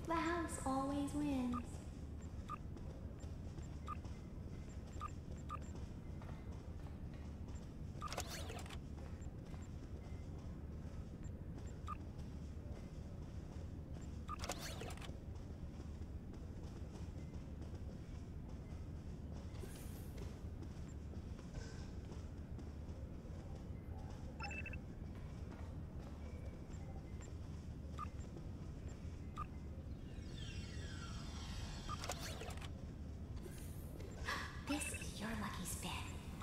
The house always wins. This is your lucky spin.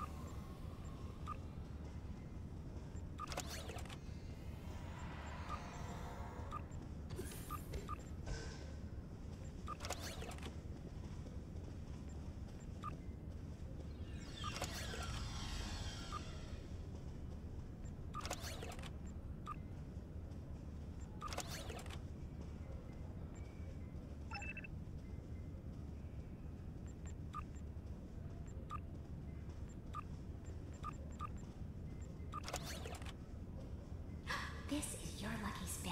This is your lucky spin.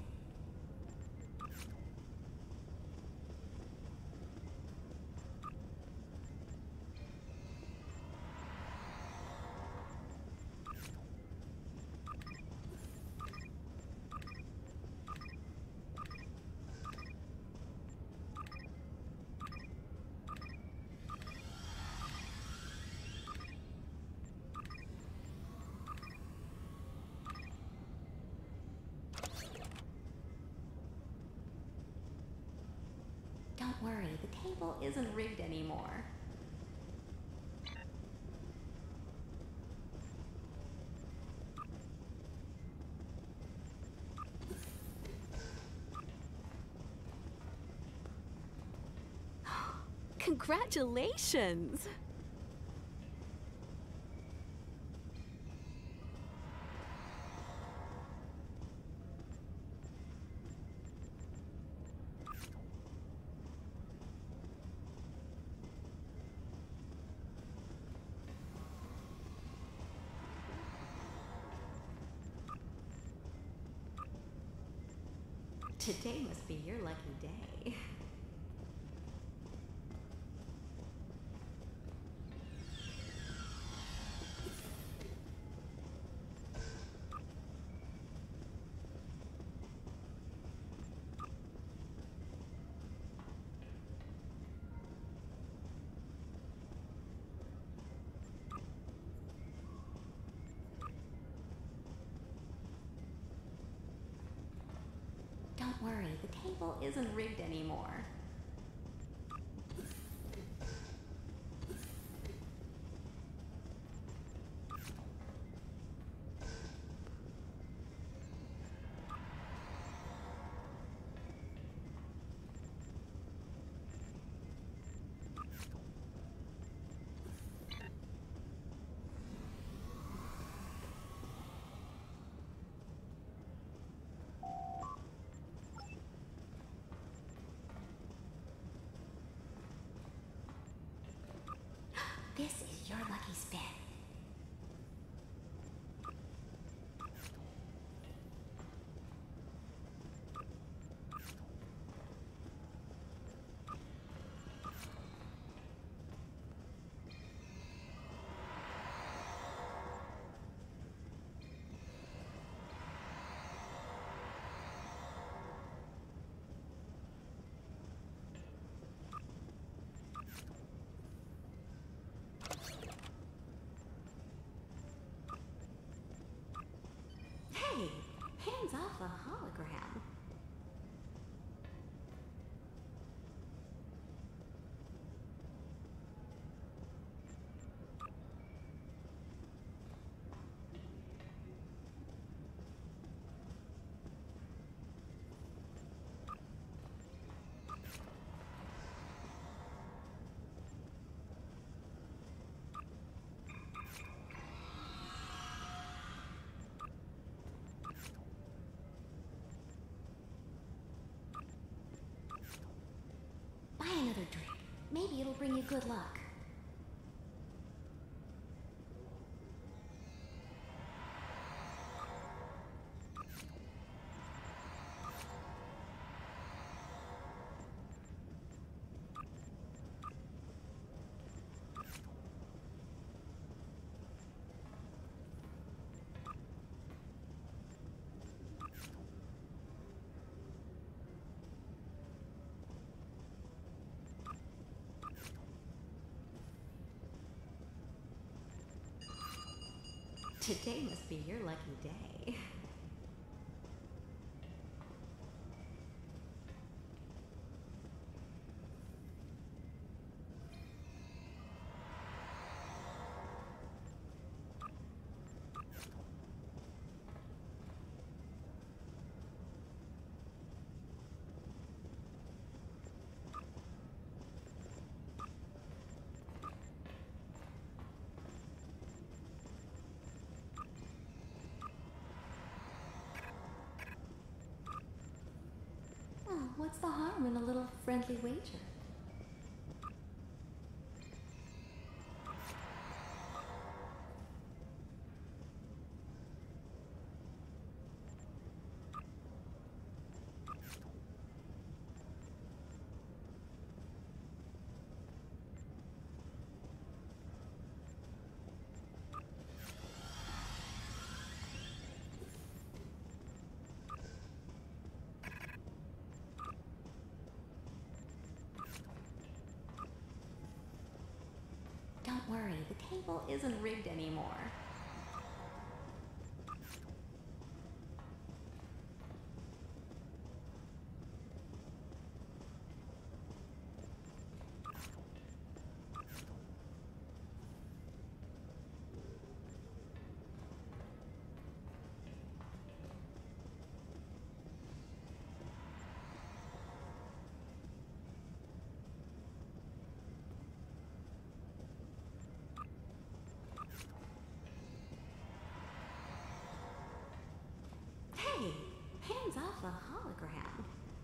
Don't worry, the table isn't rigged anymore. Congratulations! Today must be your lucky day. Don't worry, the table isn't rigged anymore. This is your lucky spin. Hey, hands off the hologram. Buy another drink. Maybe it'll bring you good luck. Today must be your lucky day. Oh, what's the harm in a little friendly wager? Don't worry, the table isn't rigged anymore. Hey, hands off the hologram.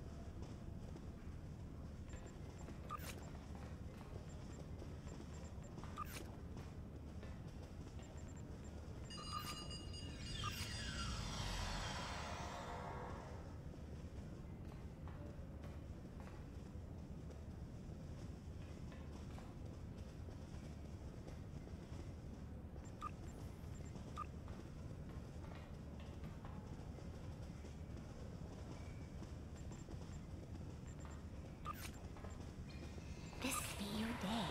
This could be your day.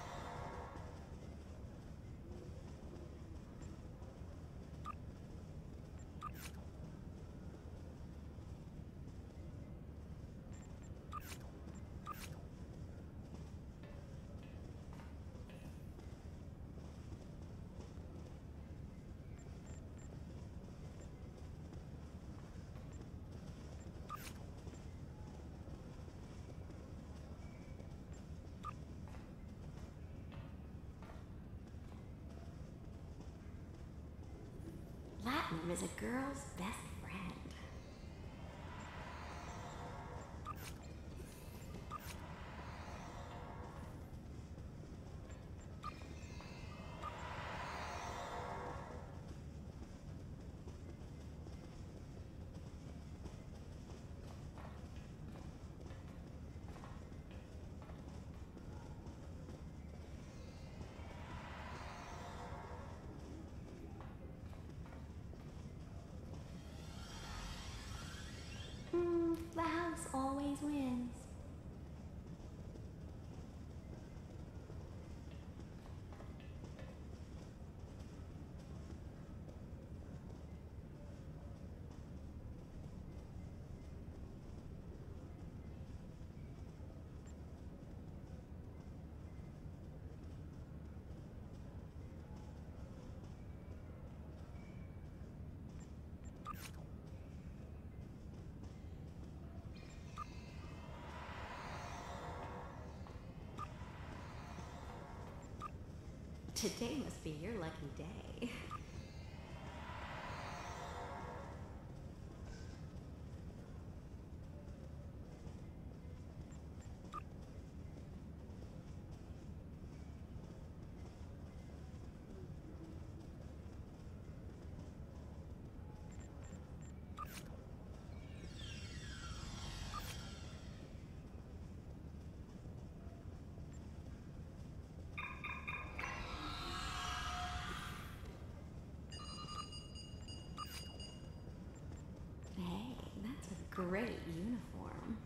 Platinum is a girl's best friend. The house always wins. Today must be your lucky day. Hey, that's a great uniform.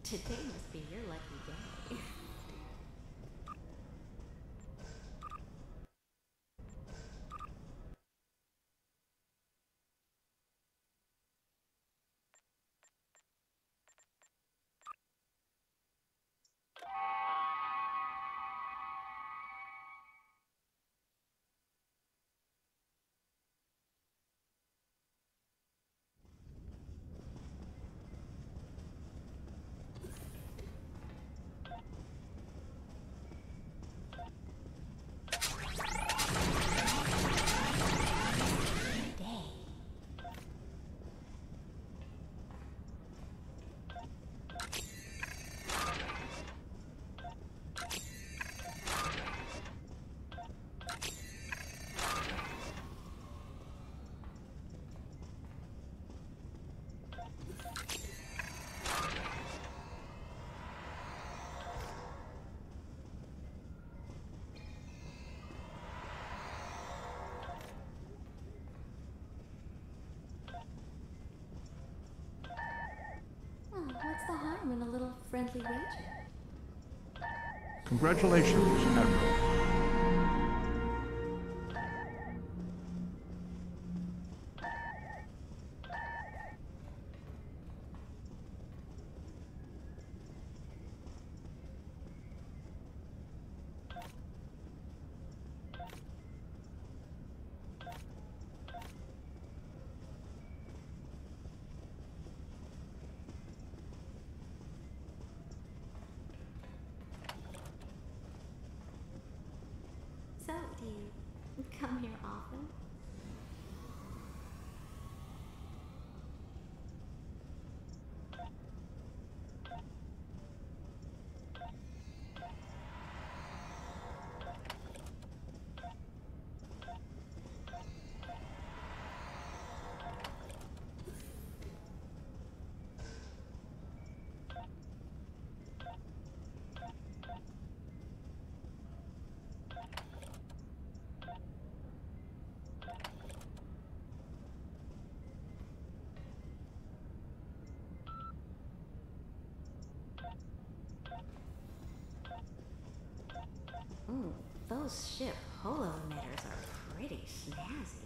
Today must be your lucky day. Oh, what's the harm in a little friendly wager? Congratulations, Admiral. So, do you come here often? Those ship holo emitters are pretty snazzy.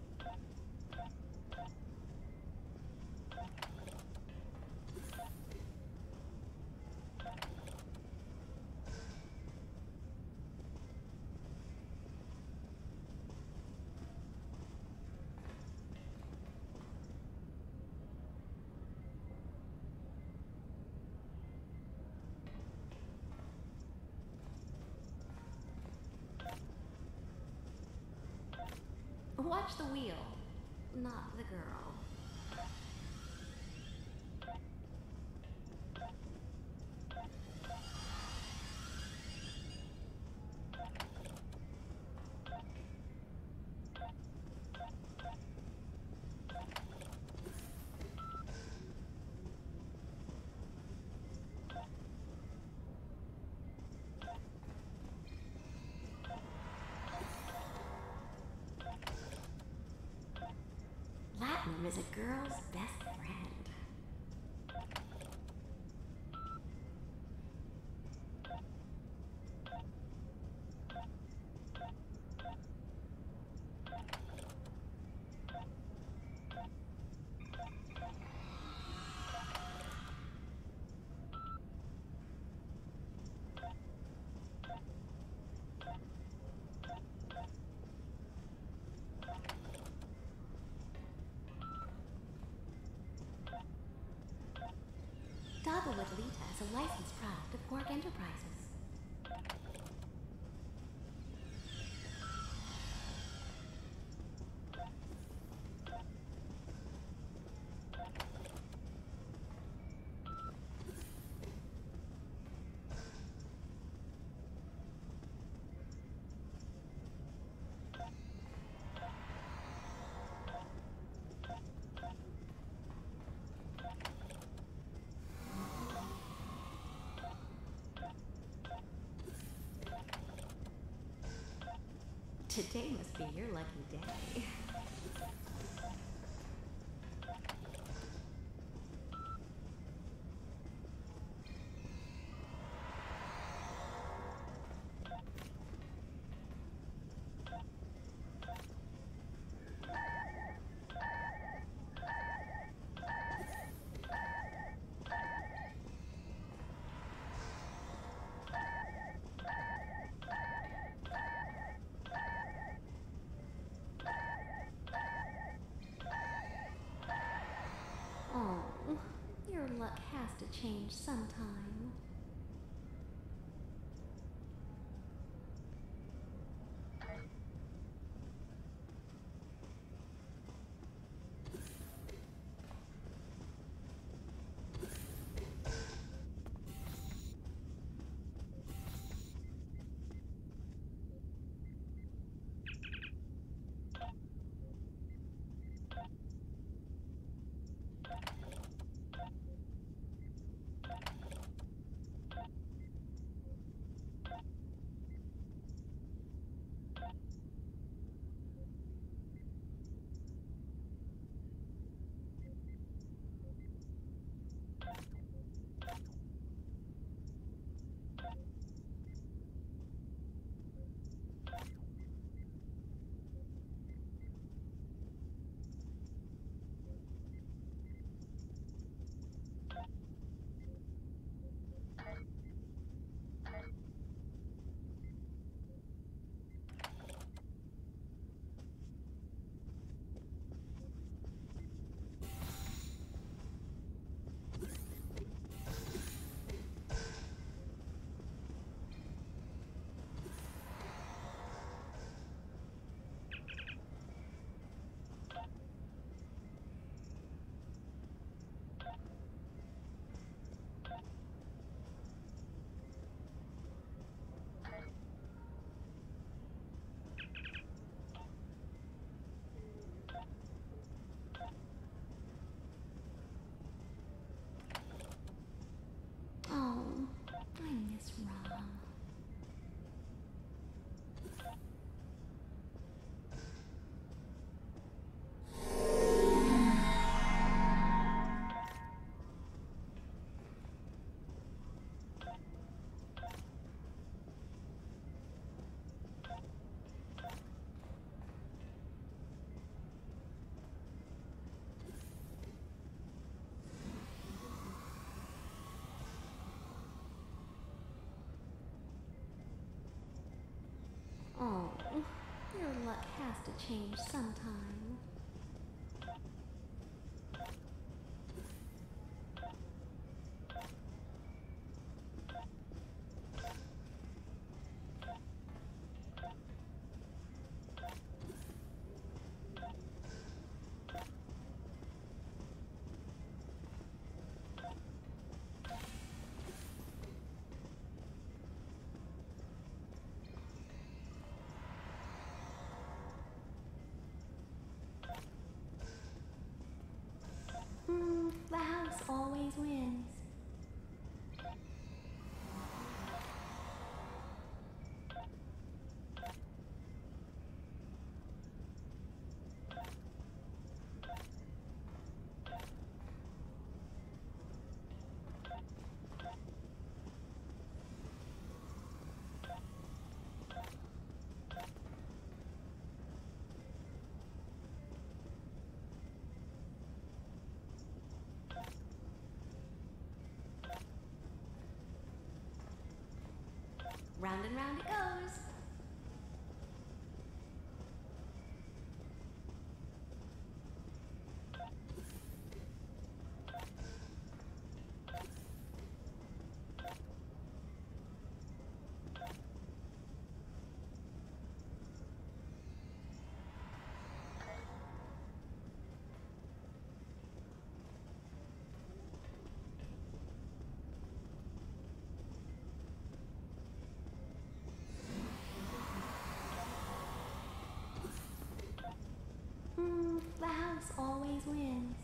Watch the wheel, not the girl. Platinum is a girl's best friend. Dogwood Lita is a licensed product of Quark Enterprises. Today must be your lucky day. your luck has to change sometime. Oh, I miss Rom. Oh, your luck has to change sometime. The house always wins. Round and round it goes. The house always wins.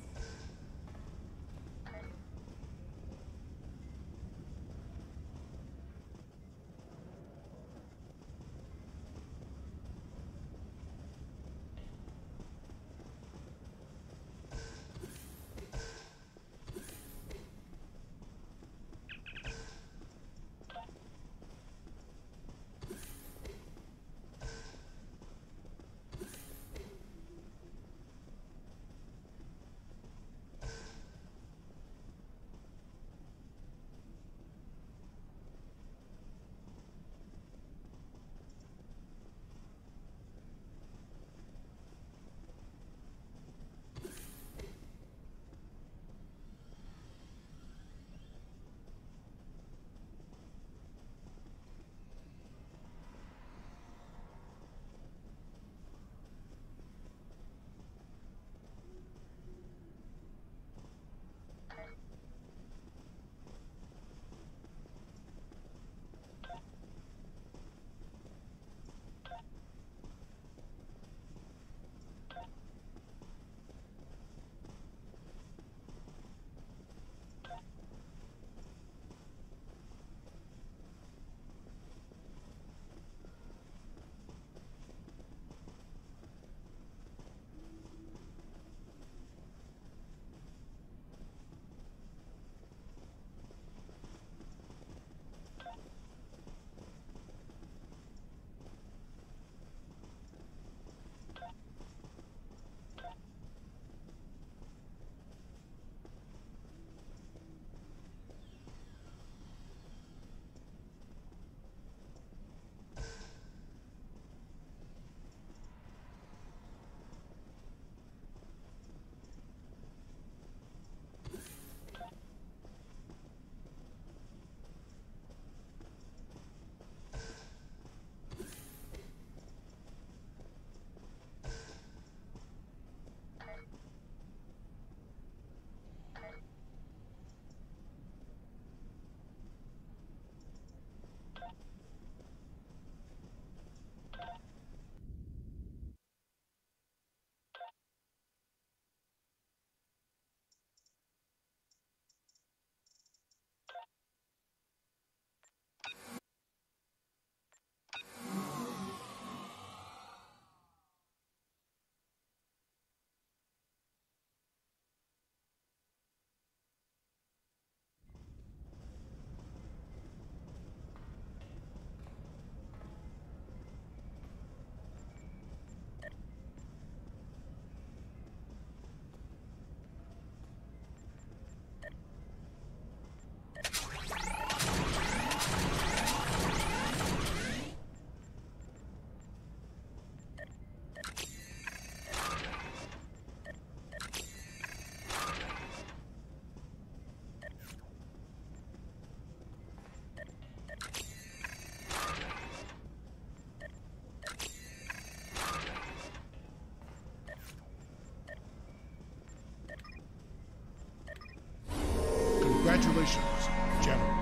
Congratulations, General.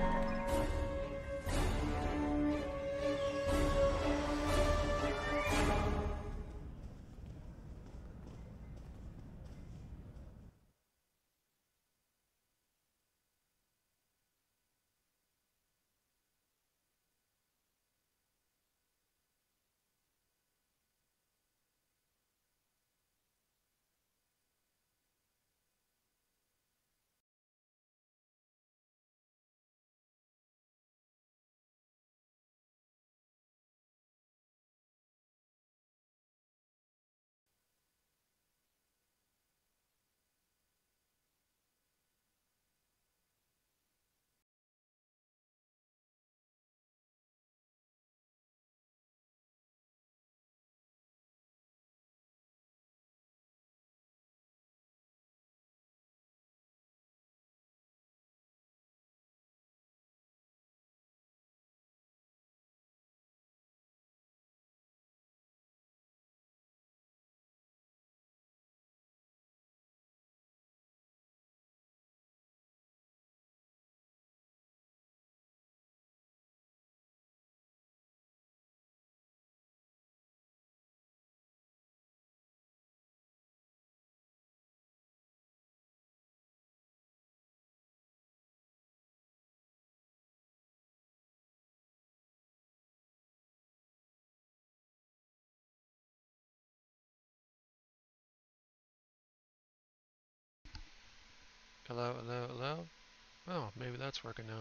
Hello, hello, hello. Oh, maybe that's working now.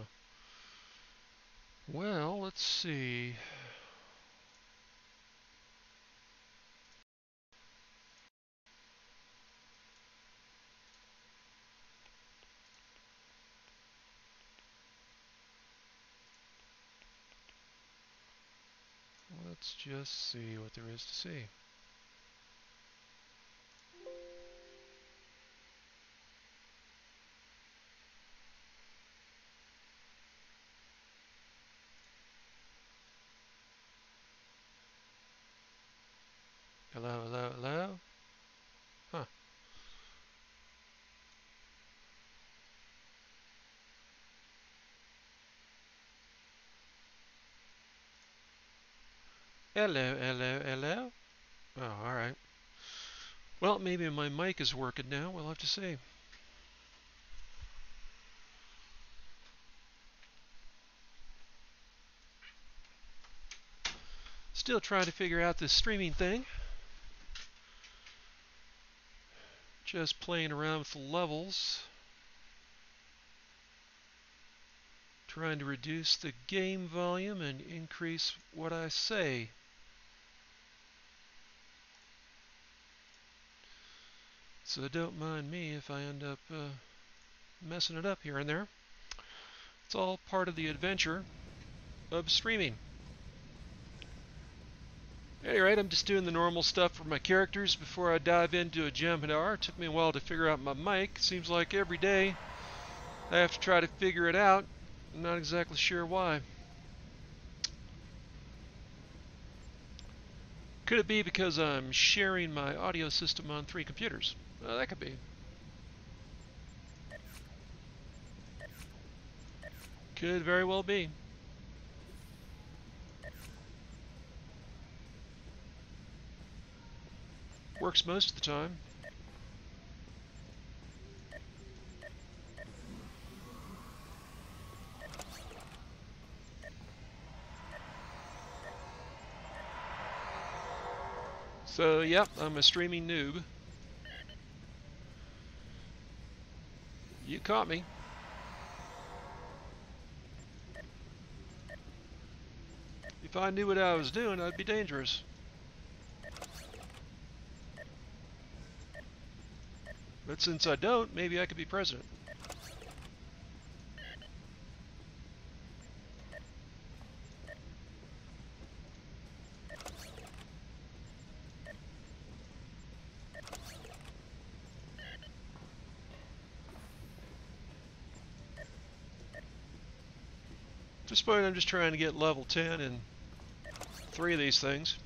Well, let's see. Let's just see what there is to see. Hello, hello, hello. Huh. Hello, hello, hello. Oh, alright. Well, maybe my mic is working now. We'll have to see. Still trying to figure out this streaming thing. Just playing around with the levels. Trying to reduce the game volume and increase what I say. So don't mind me if I end up messing it up here and there. It's all part of the adventure of streaming. At any rate, I'm just doing the normal stuff for my characters before I dive into a Jem'Hadar. It took me a while to figure out my mic. Seems like every day I have to try to figure it out. I'm not exactly sure why. Could it be because I'm sharing my audio system on 3 computers? That could be. Could very well be. Works most of the time. So, yep, I'm a streaming noob. You caught me. If I knew what I was doing, I'd be dangerous. But since I don't, maybe I could be president. At this point, I'm just trying to get level 10 in 3 of these things.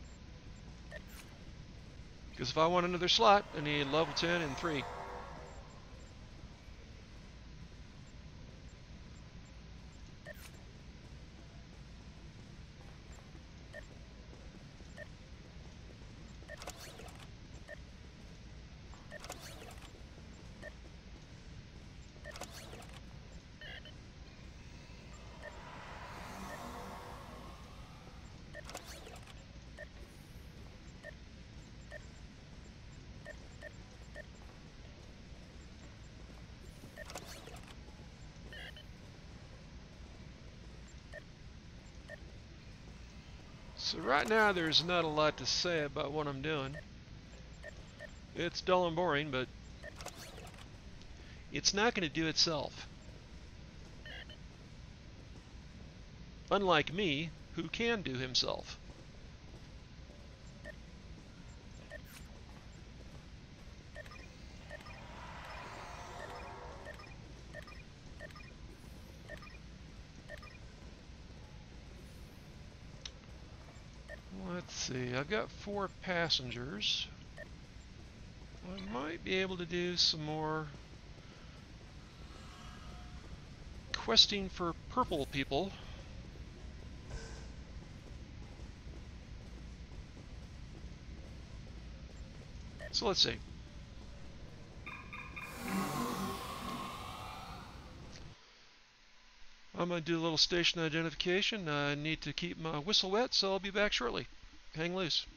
Because if I want another slot, I need level 10 in 3. So right now there's not a lot to say about what I'm doing. It's dull and boring, but it's not going to do itself. Unlike me, who can do himself. Let's see, I've got 4 passengers. I might be able to do some more questing for purple people. So let's see. I'm going to do a little station identification. I need to keep my whistle wet, so I'll be back shortly. Hang loose.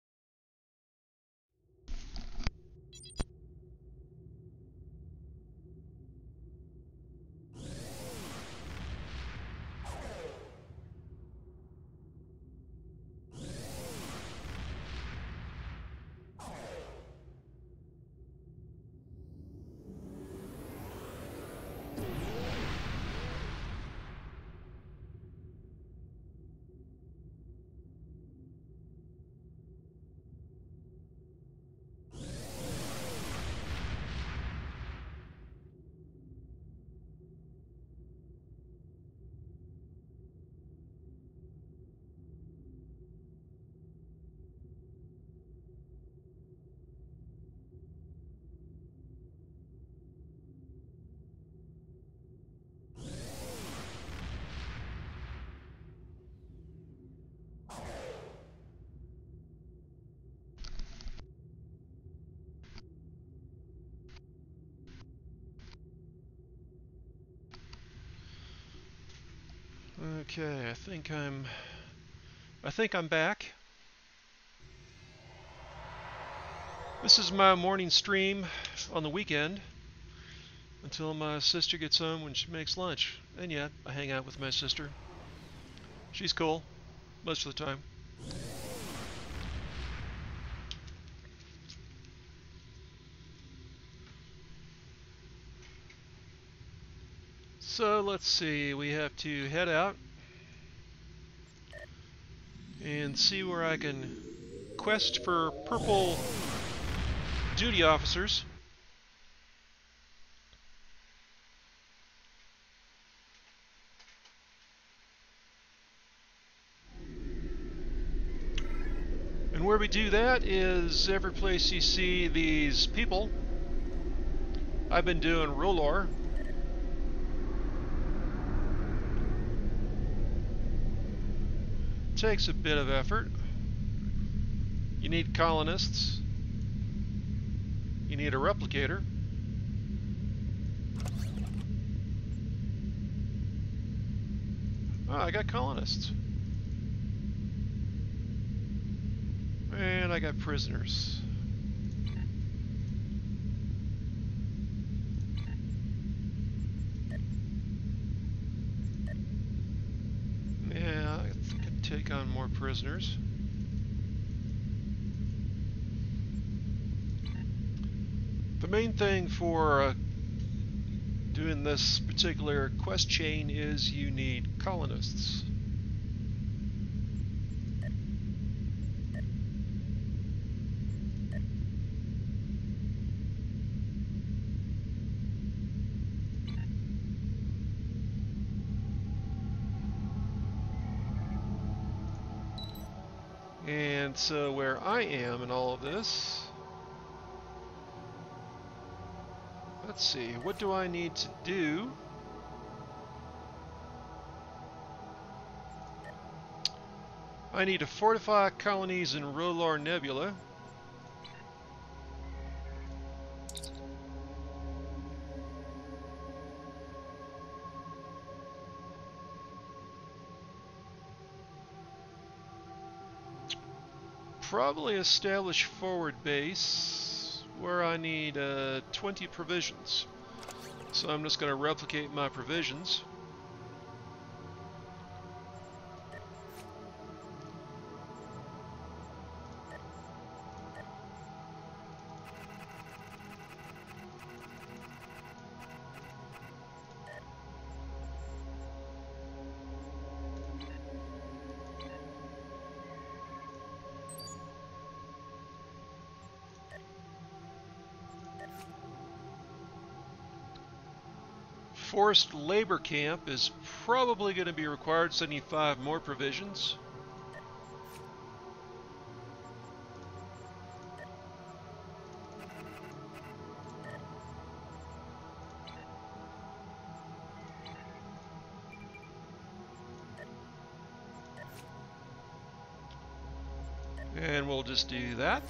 Okay, I think I'm back. This is my morning stream on the weekend until my sister gets home when she makes lunch. And yeah, I hang out with my sister. She's cool most of the time. So let's see, we have to head out and see where I can quest for purple duty officers. And where we do that is every place you see these people. I've been doing Rolor. Takes a bit of effort. You need colonists. You need a replicator. Oh, I got colonists. And I got prisoners. Yeah, I can take on more prisoners. The main thing for doing this particular quest chain is you need colonists. And so where I am in all of this, let's see, what do I need to do? I need to fortify colonies in Romulan Nebula. Probably establish forward base where I need 20 provisions. So I'm just going to replicate my provisions. Forced labor camp is probably going to be required, so I need 5 more provisions. And we'll just do that.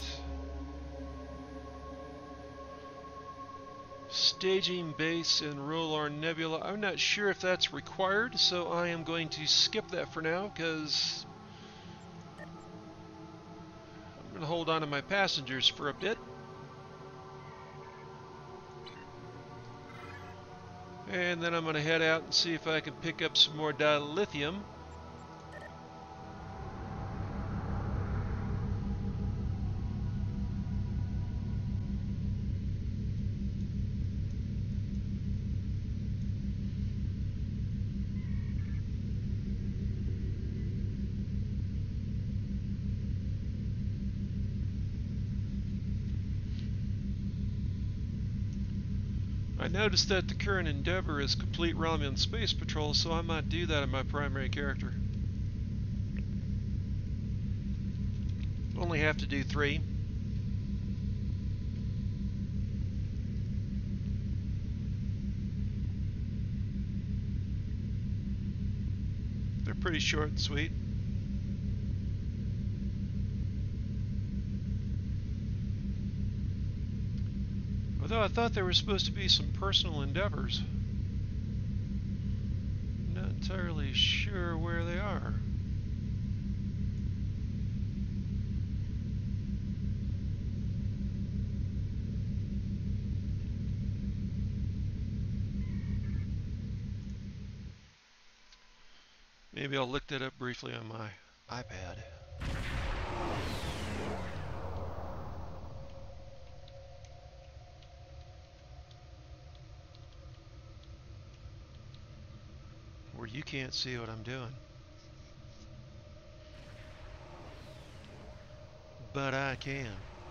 Staging base in Romulan Nebula. I'm not sure if that's required, so I am going to skip that for now because I'm going to hold on to my passengers for a bit. And then I'm going to head out and see if I can pick up some more dilithium. I noticed that the current Endeavor is complete Romulan space patrol, so I might do that in my primary character. Only have to do 3. They're pretty short and sweet. Although I thought there were supposed to be some personal endeavors. Not entirely sure where they are. Maybe I'll look that up briefly on my iPad. Where you can't see what I'm doing. But I can.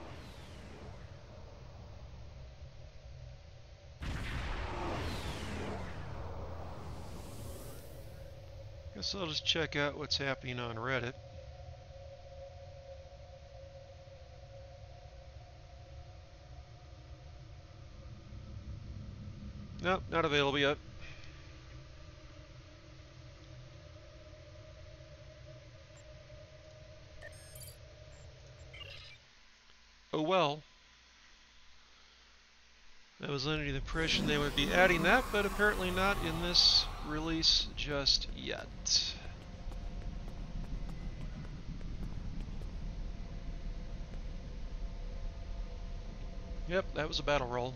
Guess I'll just check out what's happening on Reddit. Nope, not available yet. Oh well. I was under the impression they would be adding that, but apparently not in this release just yet. Yep, that was a battle roll.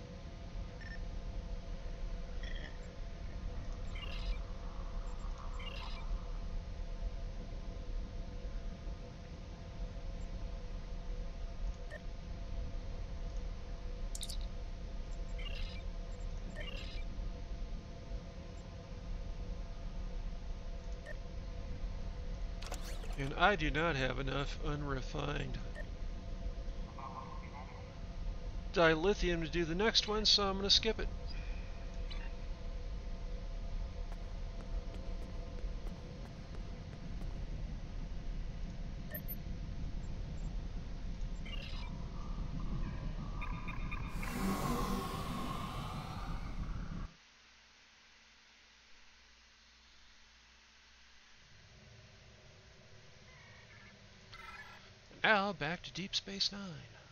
And I do not have enough unrefined dilithium to do the next one, so I'm going to skip it. Now back to Deep Space Nine.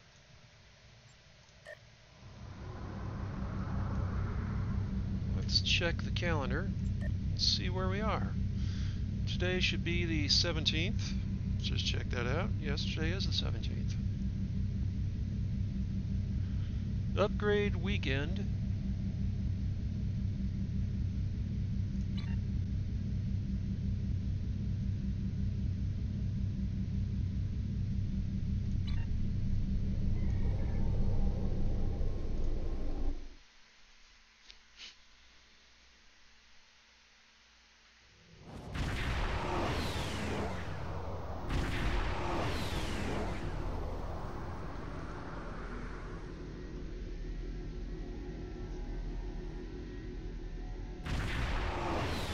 Let's check the calendar and see where we are. Today should be the 17th. Let's just check that out. Yes, today is the 17th. Upgrade weekend.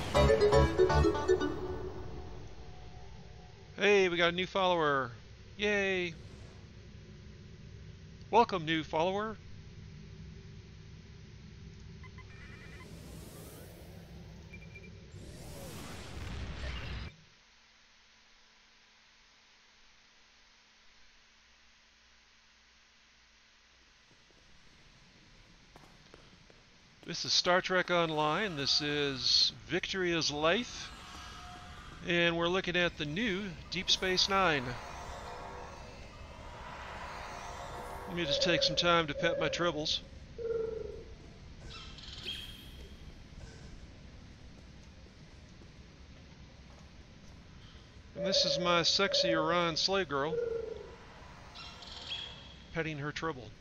Hey, we got a new follower. Yay. Welcome, new follower. This is Star Trek Online. This is Victory is Life. And we're looking at the new Deep Space Nine. Let me just take some time to pet my tribbles. And this is my sexy Orion slave girl petting her tribble.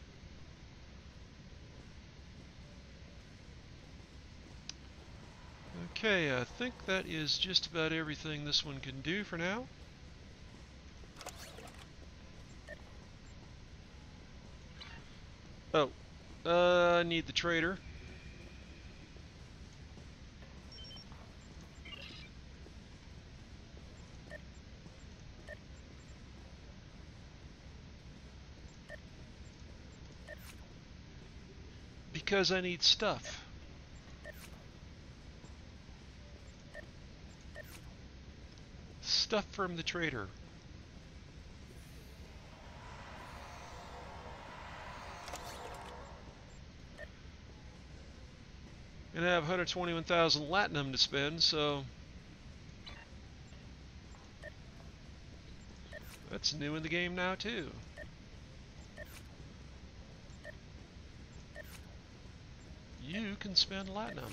Okay, I think that is just about everything this one can do for now. Oh, I need the trader. Because I need stuff. Stuff from the trader. And I have 121,000 latinum to spend, so that's new in the game now too. You can spend latinum.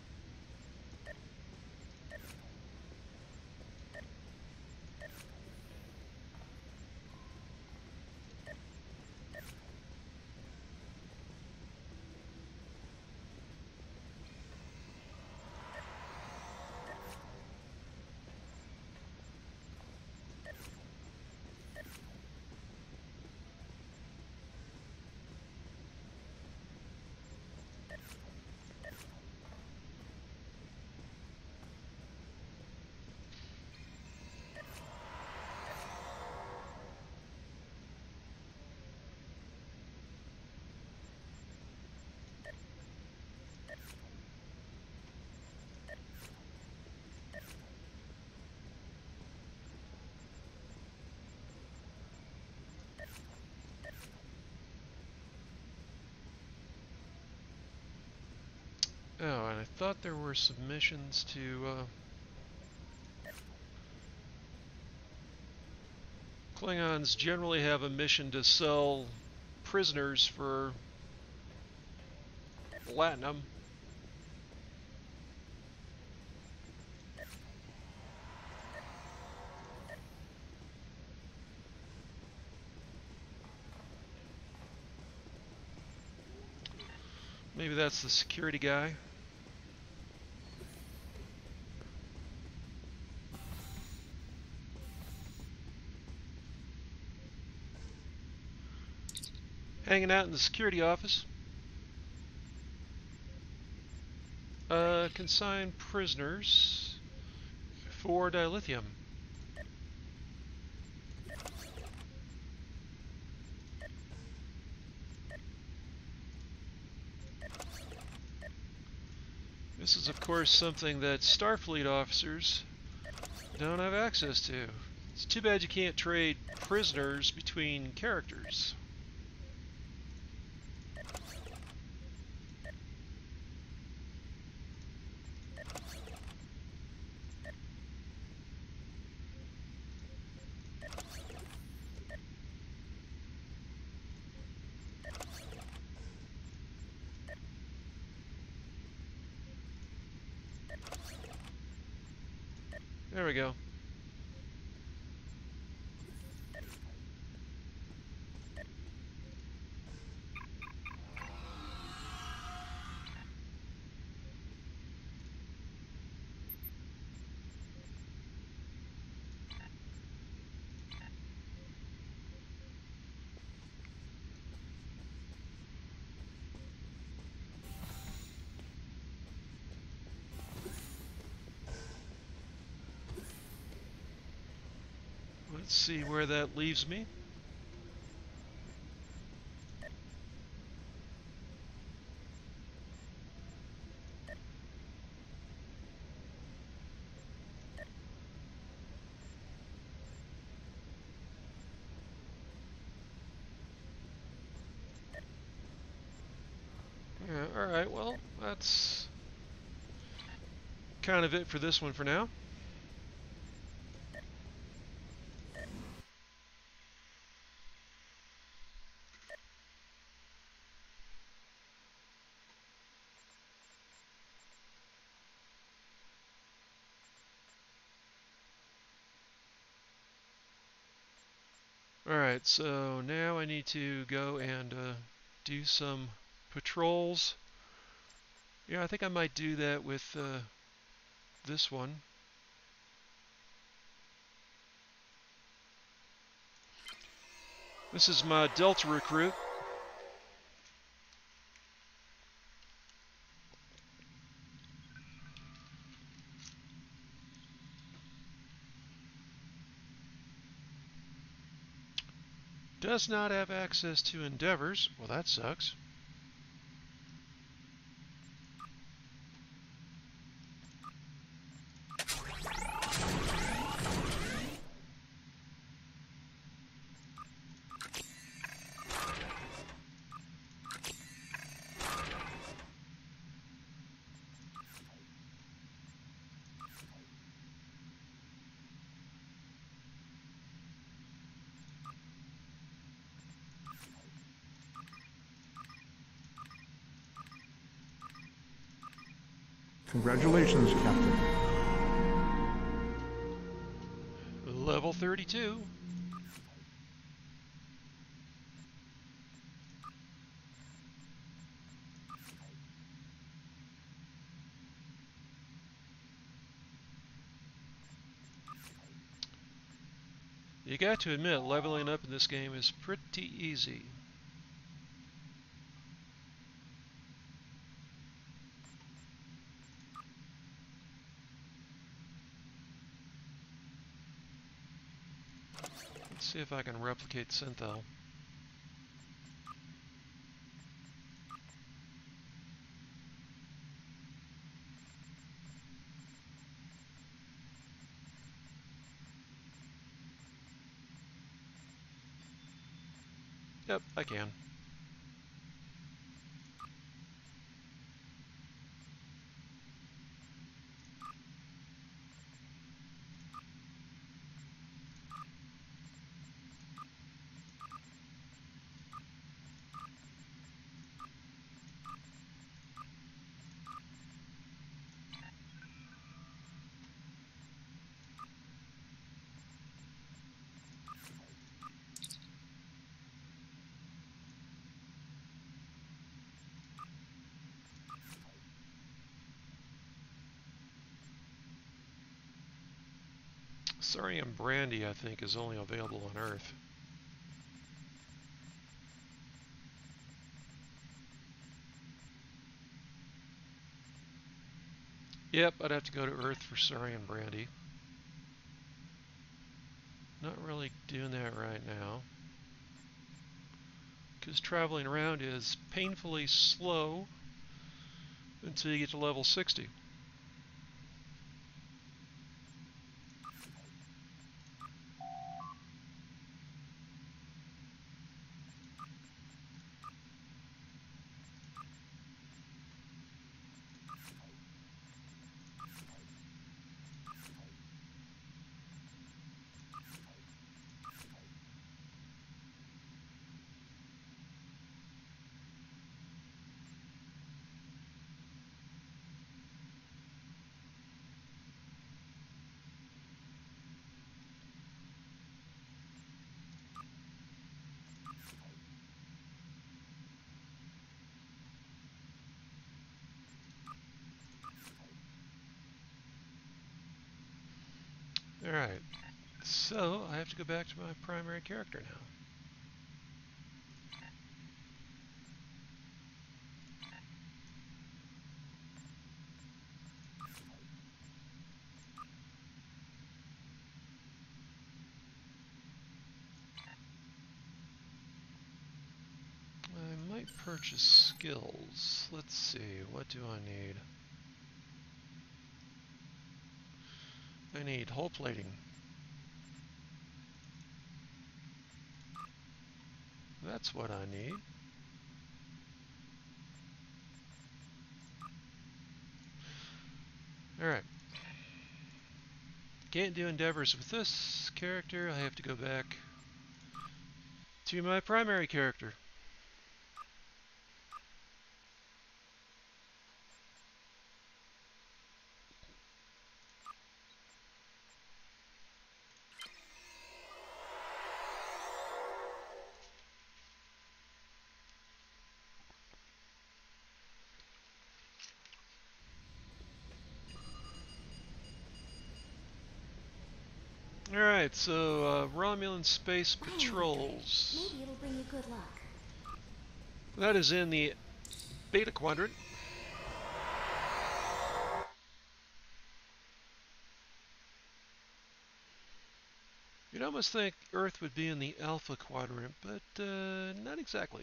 Oh, and I thought there were some missions to Klingons generally have a mission to sell prisoners for latinum. Maybe that's the security guy. Hanging out in the security office. Consign prisoners for dilithium. This is, of course, something that Starfleet officers don't have access to. It's too bad you can't trade prisoners between characters. There we go. Let's see where that leaves me. Yeah, alright, well, that's kind of it for this one for now. Alright, so now I need to go and do some patrols. Yeah, I think I might do that with this one. This is my Delta recruit. Does not have access to Endeavors. Well, that sucks. Congratulations, Captain. Level 32. You got to admit, leveling up in this game is pretty easy. Let's see if I can replicate Synthel. Yep, I can. Sarium Brandy, I think, is only available on Earth. Yep, I'd have to go to Earth for Sarium Brandy. Not really doing that right now, because traveling around is painfully slow until you get to level 60. Alright, so I have to go back to my primary character now. purchase skills. Let's see, what do I need? I need hull plating. That's what I need. Alright. Can't do endeavors with this character. I have to go back to my primary character. Alright, so Romulan Space Patrols. Maybe it'll bring you good luck. That is in the Beta Quadrant. You'd almost think Earth would be in the Alpha Quadrant, but not exactly.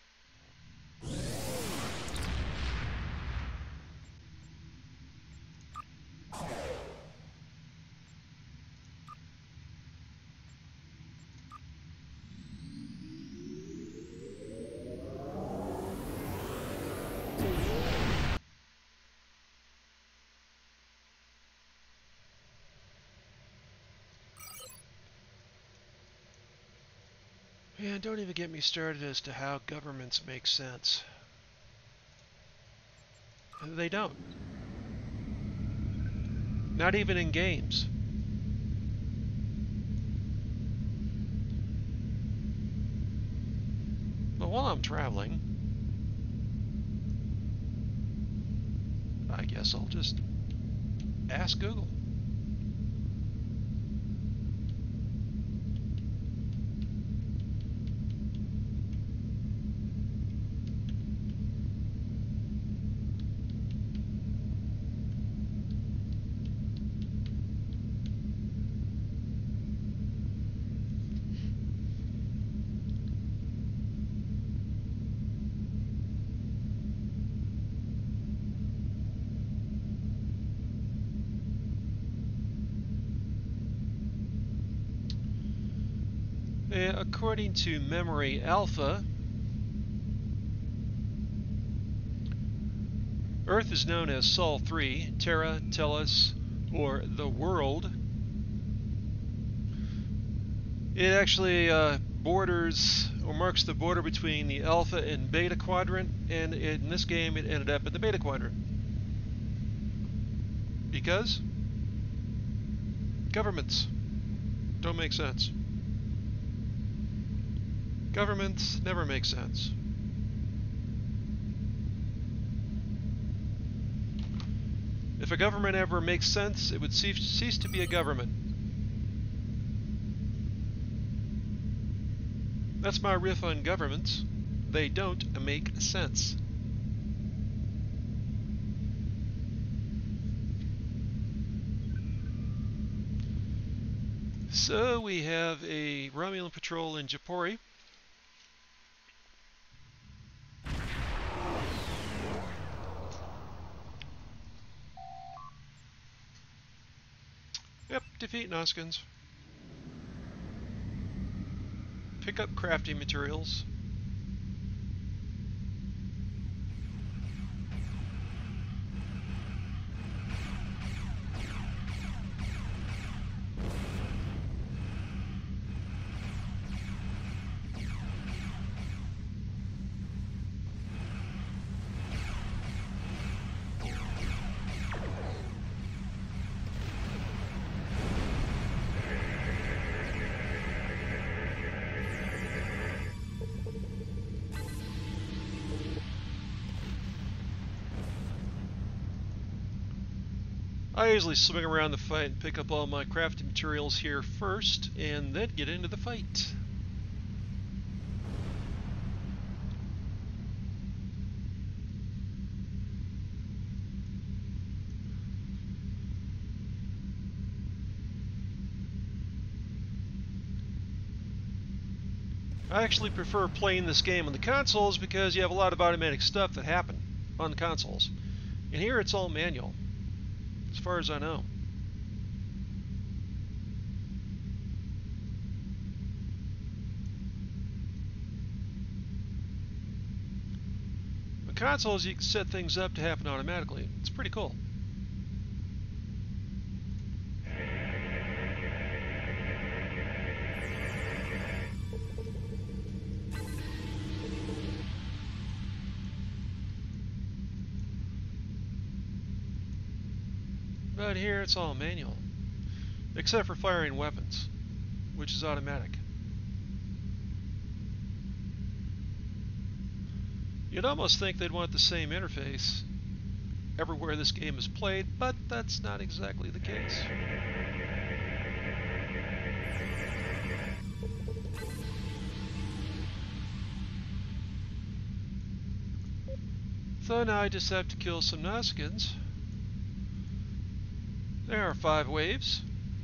Man, don't even get me started as to how governments make sense. They don't. Not even in games. But while I'm traveling, I guess I'll just ask Google. According to Memory Alpha, Earth is known as Sol 3, Terra, Tellus, or the World. It actually borders or marks the border between the Alpha and Beta Quadrant, and in this game it ended up in the Beta Quadrant. Because governments don't make sense. Governments never make sense. If a government ever makes sense, it would cease to be a government. That's my riff on governments. They don't make sense. So we have a Romulan patrol in Japori. Yep, defeat Noskins. Pick up crafting materials. I usually swing around the fight and pick up all my crafting materials here first, and then get into the fight. I actually prefer playing this game on the consoles because you have a lot of automatic stuff that happen on the consoles. And here it's all manual, as far as I know. On consoles, you can set things up to happen automatically. It's pretty cool. But here it's all manual, except for firing weapons, which is automatic. You'd almost think they'd want the same interface everywhere this game is played, but that's not exactly the case. So now I just have to kill some Nausicaans. There are 5 waves.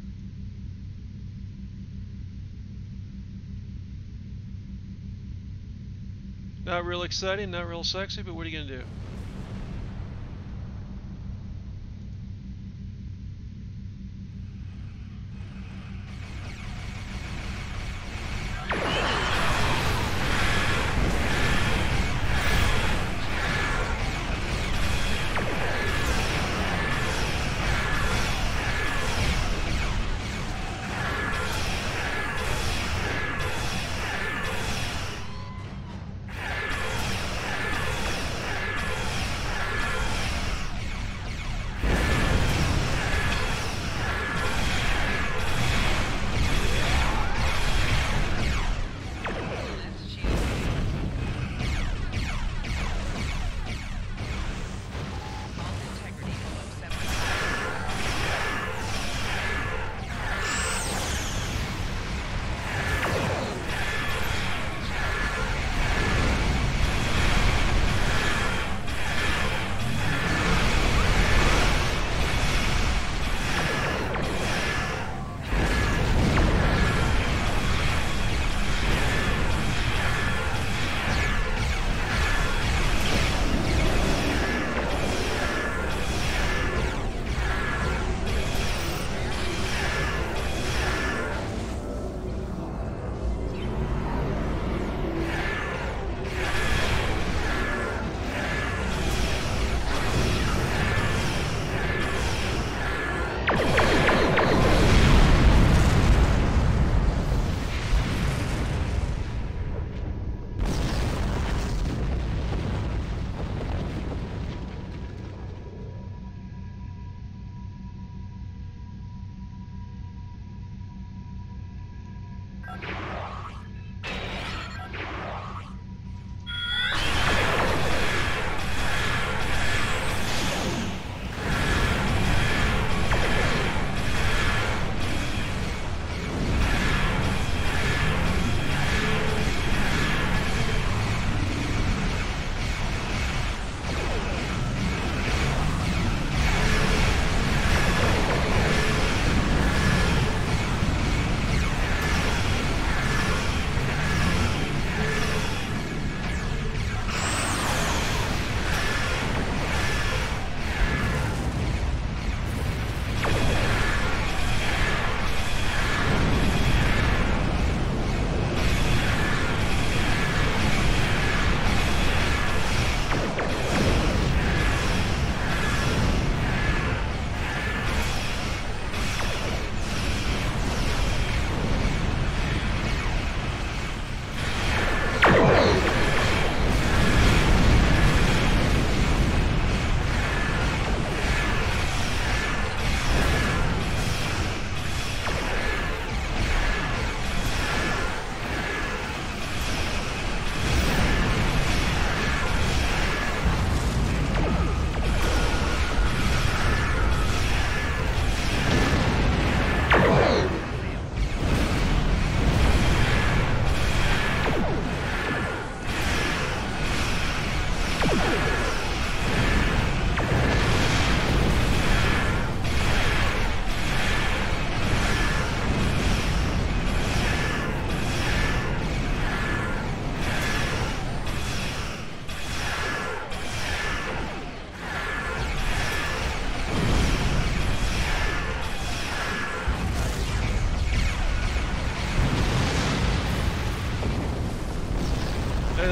Not real exciting, not real sexy, but what are you going to do?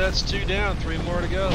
that's 2 down, 3 more to go.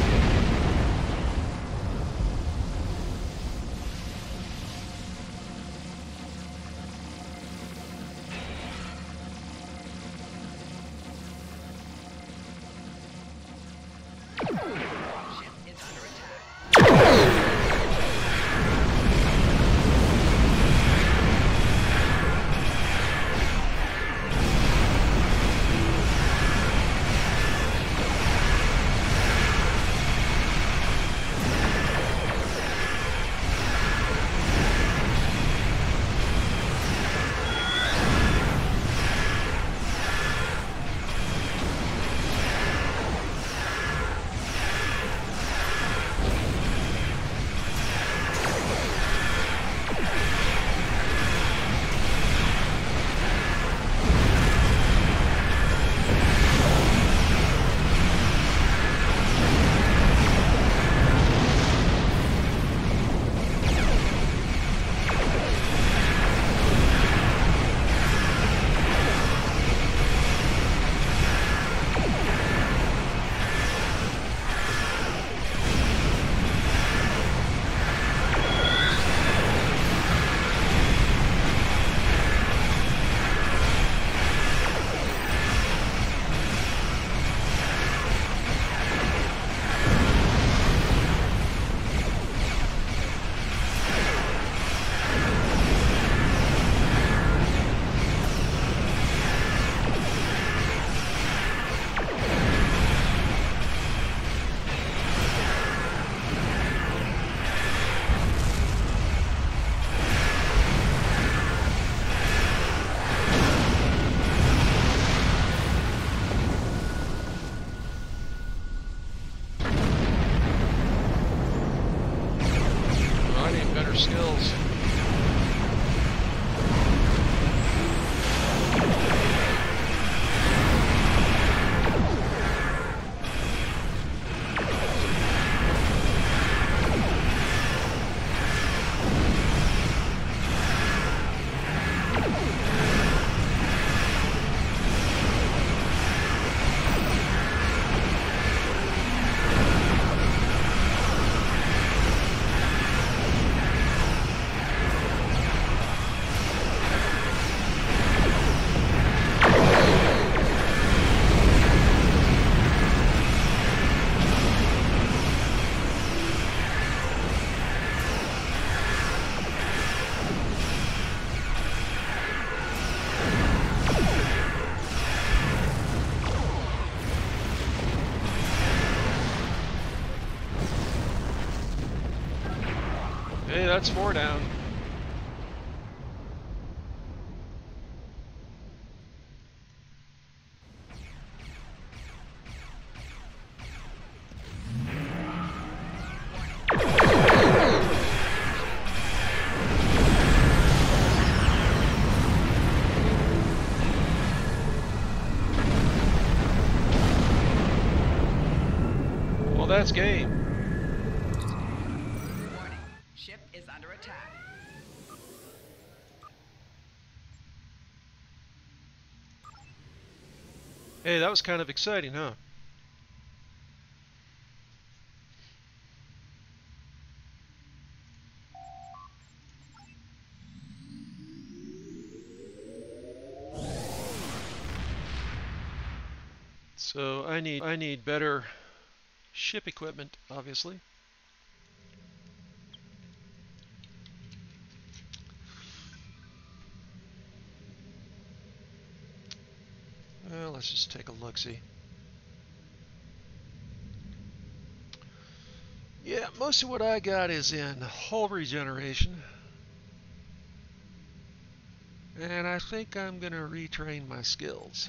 Skills. Hey, that's 4 down. Well, that's game. Ship is under attack. Hey, that was kind of exciting, huh? So I need better ship equipment, obviously. Well, let's just take a look-see. Yeah, most of what I got is in hull regeneration. And I think I'm going to retrain my skills.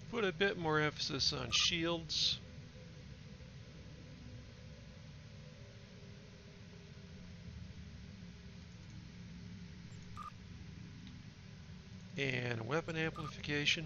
Put a bit more emphasis on shields. And weapon amplification.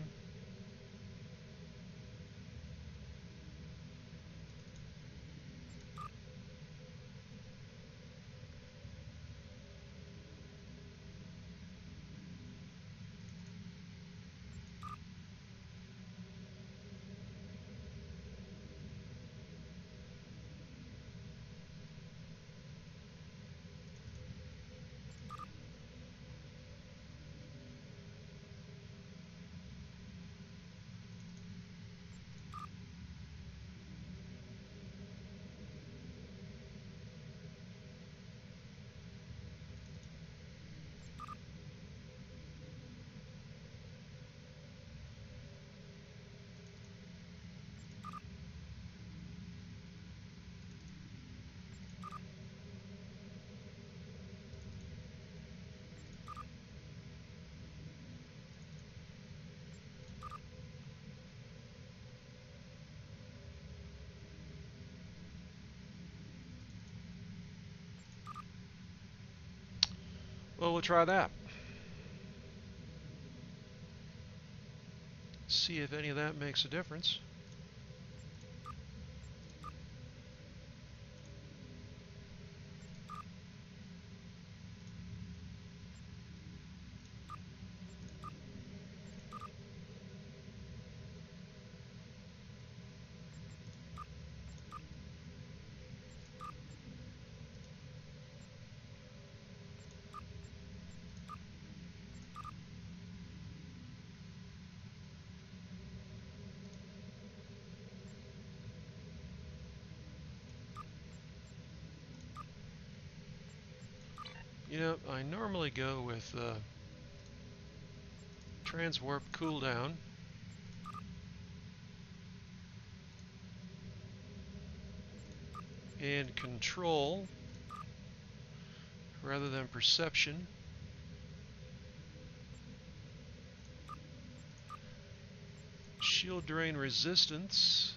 Well, we'll try that. See if any of that makes a difference. You know, I normally go with transwarp cooldown. And control rather than perception. Shield drain resistance.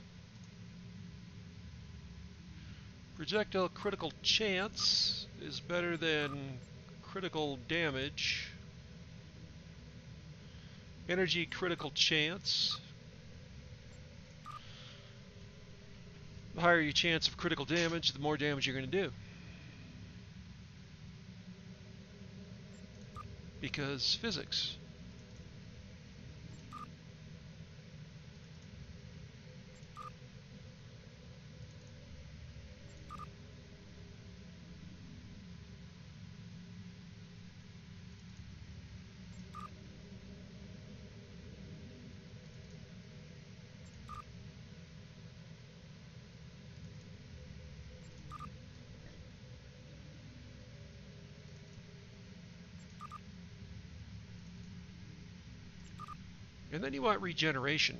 Projectile critical chance is better than critical damage. Energy critical chance. The higher your chance of critical damage, the more damage you're going to do. Because physics. And then you want regeneration.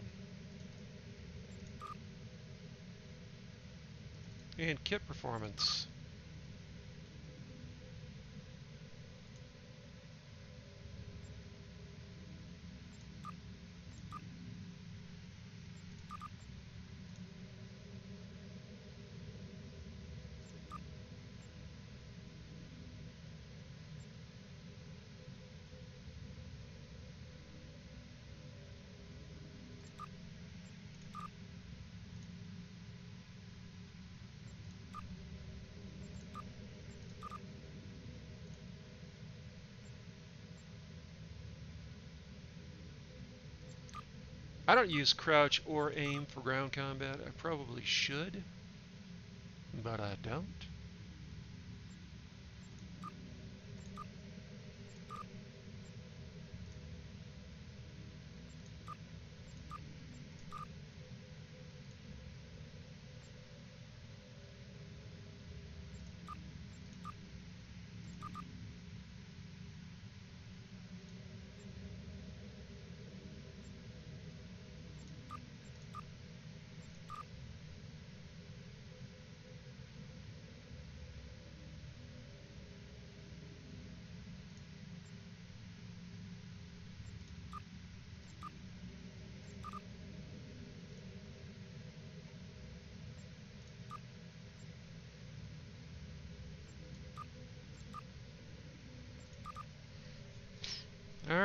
And kit performance. I don't use crouch or aim for ground combat. I probably should, but I don't.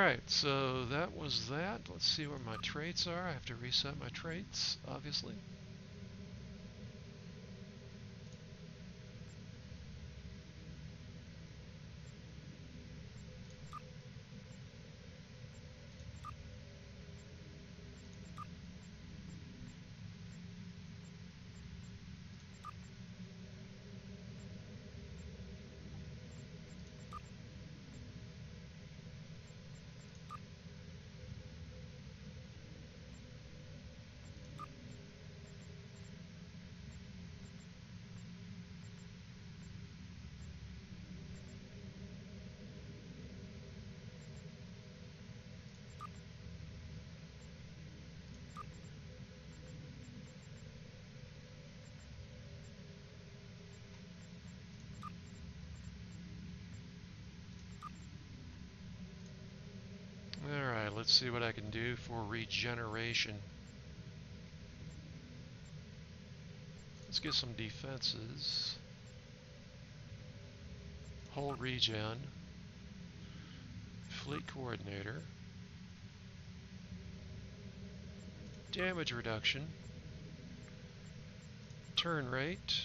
Alright, so that was that. Let's see where my traits are. I have to reset my traits, obviously. Alright, let's see what I can do for regeneration. Let's get some defenses. Hull regen. Fleet coordinator. Damage reduction. Turn rate.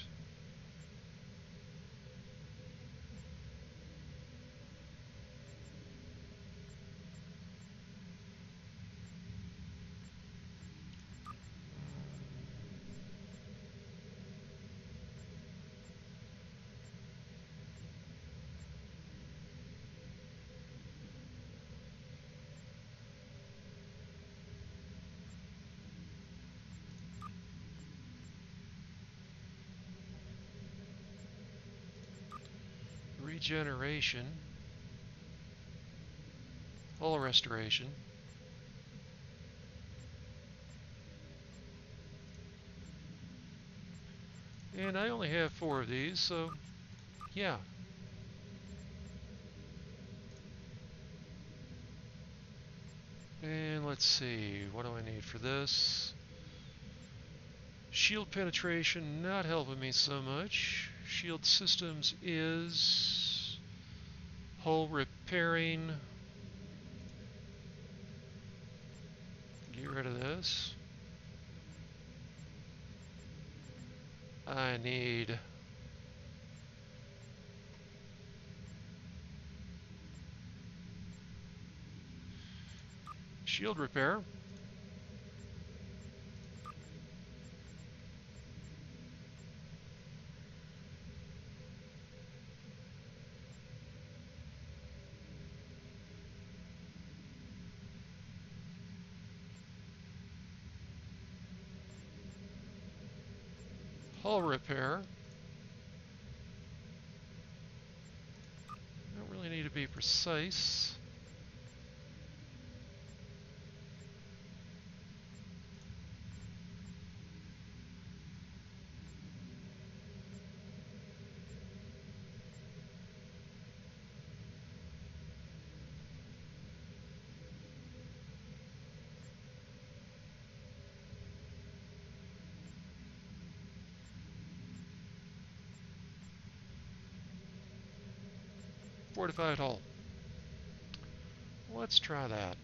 Regeneration. Hull restoration. And I only have 4 of these, so yeah. And let's see, what do I need for this? Shield penetration, not helping me so much. Shield systems is hull repairing. Get rid of this. I need shield repair. Hull repair. Don't really need to be precise. Fortified hull. Let's try that.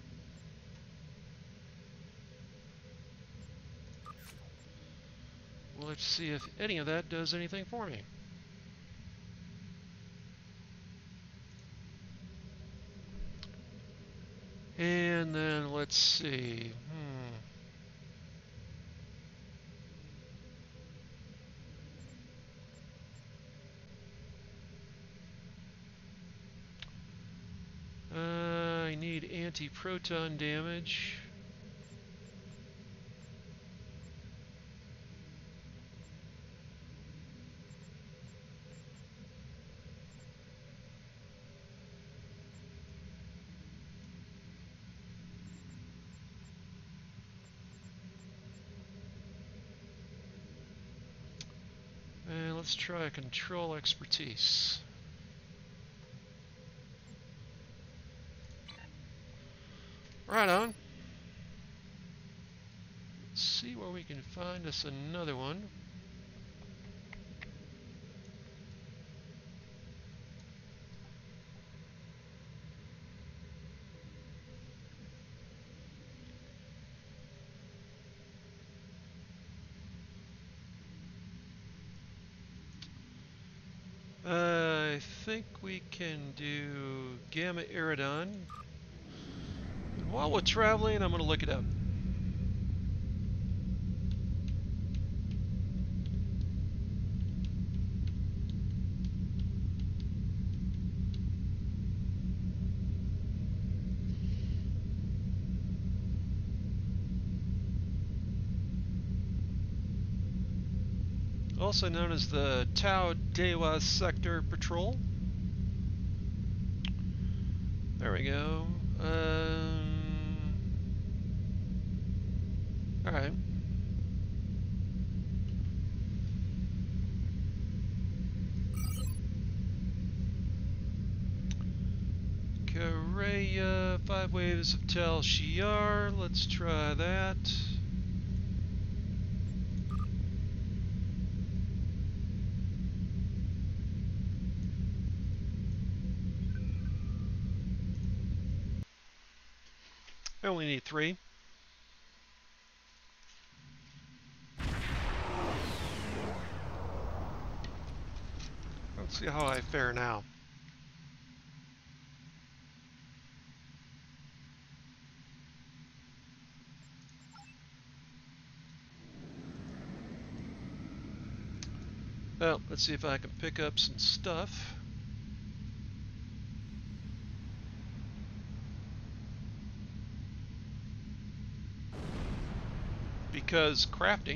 Let's see if any of that does anything for me. And then let's see. I need anti-proton damage. And let's try control expertise. Right on. Let's see where we can find us another one. I think we can do Gamma Iridon. And while we're traveling, I'm going to look it up. Also known as the Tau Dewa Sector Patrol. There we go. Alright. Korea, 5 waves of Tel Shiar. Let's try that. I only need 3. Let's see how I fare now. Well, let's see if I can pick up some stuff. Because crafting.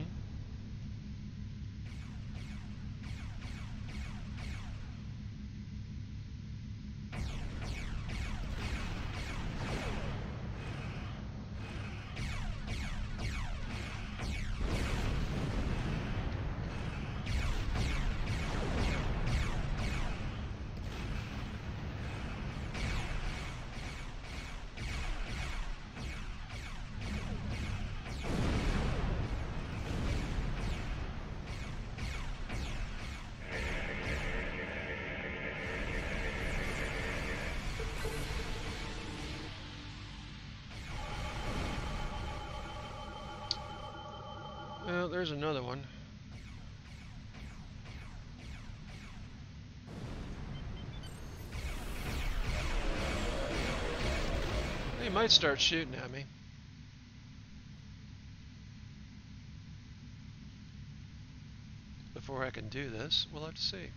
Well, there's another one. He might start shooting at me. Before I can do this, we'll have to see.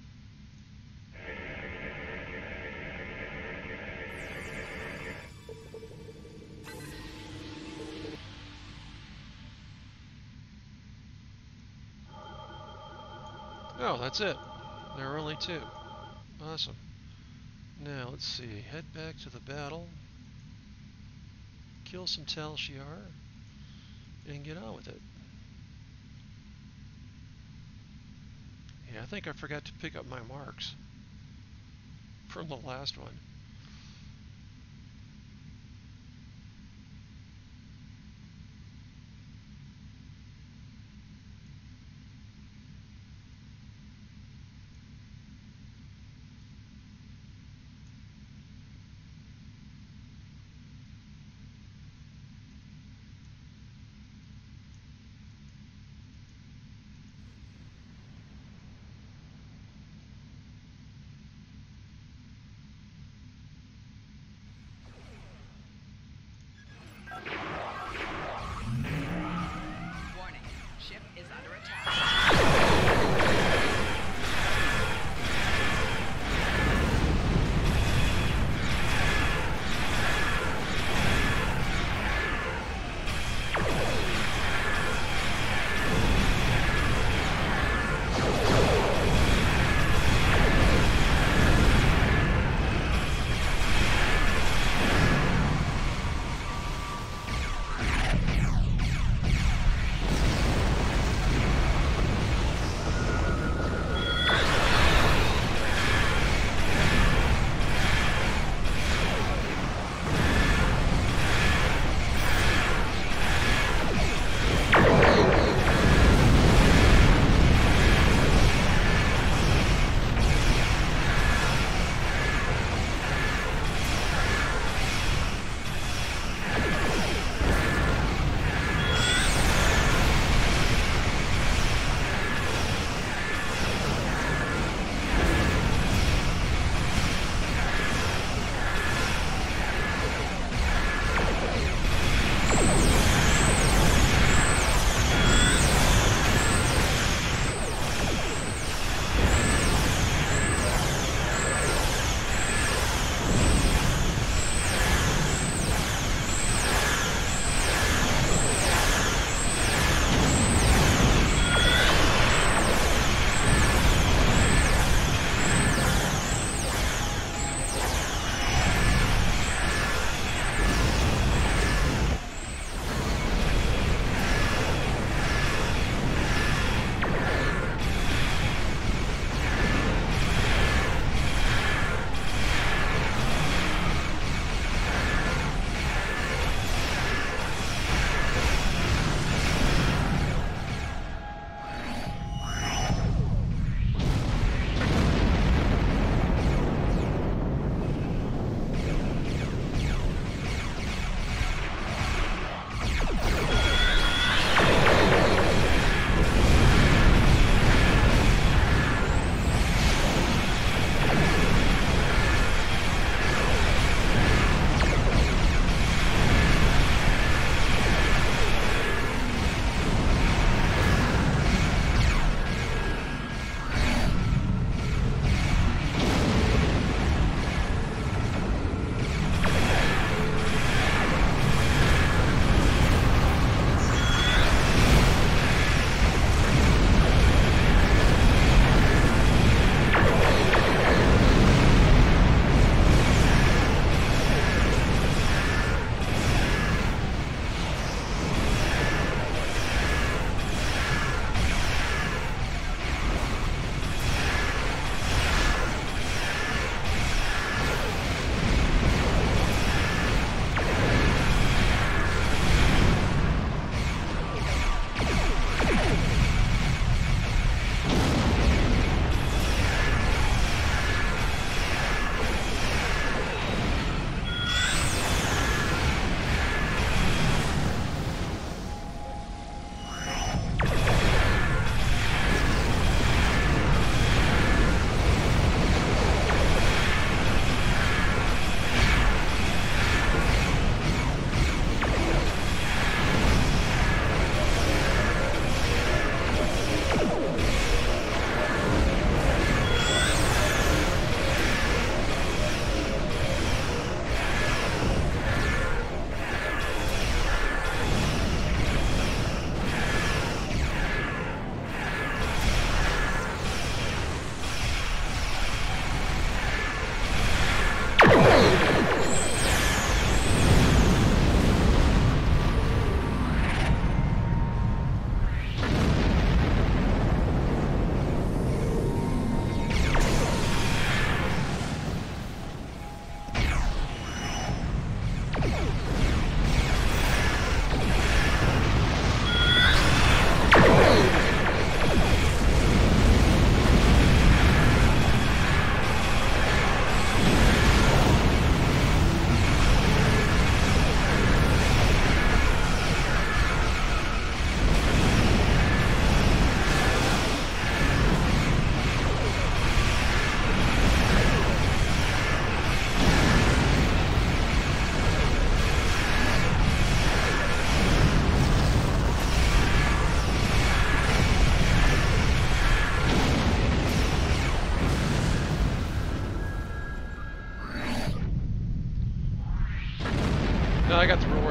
Oh, that's it. There are only 2. Awesome. Now, let's see. Head back to the battle. Kill some Tal Shiar. And get on with it. Yeah, I think I forgot to pick up my marks from the last one.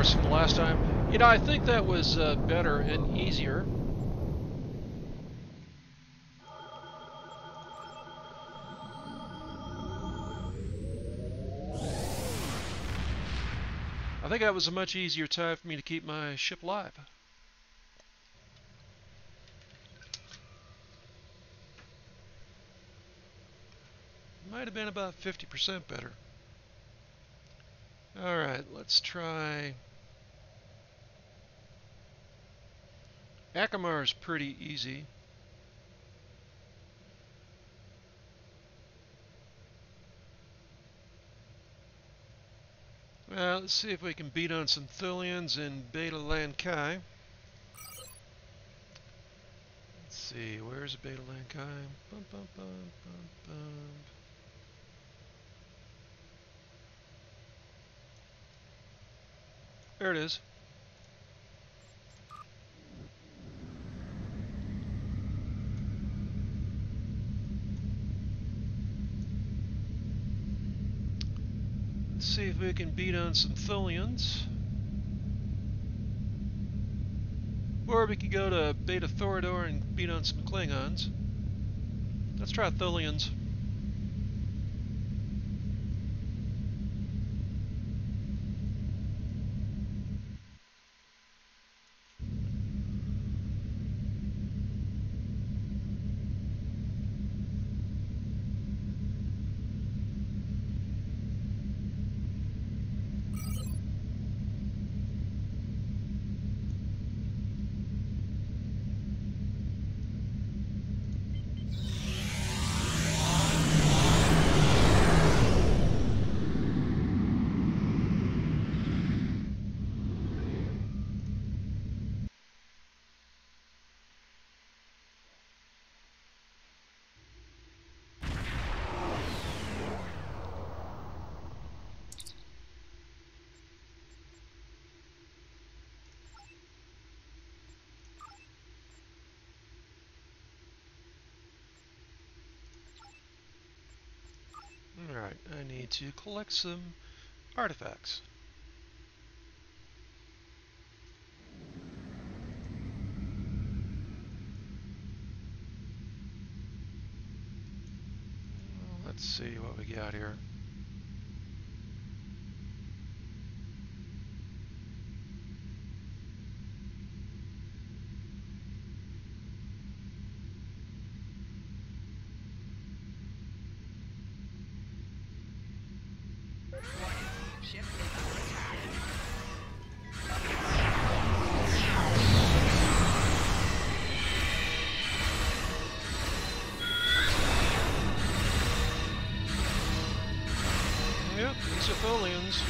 artifacts from the last time. You know, I think that was better and easier. I think that was a much easier time for me to keep my ship alive. Might have been about 50% better. Alright, let's try... Akamar's pretty easy. Well, let's see if we can beat on some Thulians in Beta Lankai. Let's see, where's Beta Lankai? Bum, bum, bum, bum, bum. There it is. Let's see if we can beat on some Thulians. Or we could go to Beta Thorador and beat on some Klingons. Let's try Thulians. Alright, I need to collect some artifacts. Well, let's see what we got here. Ship is under attack. Yep, these are Thulians.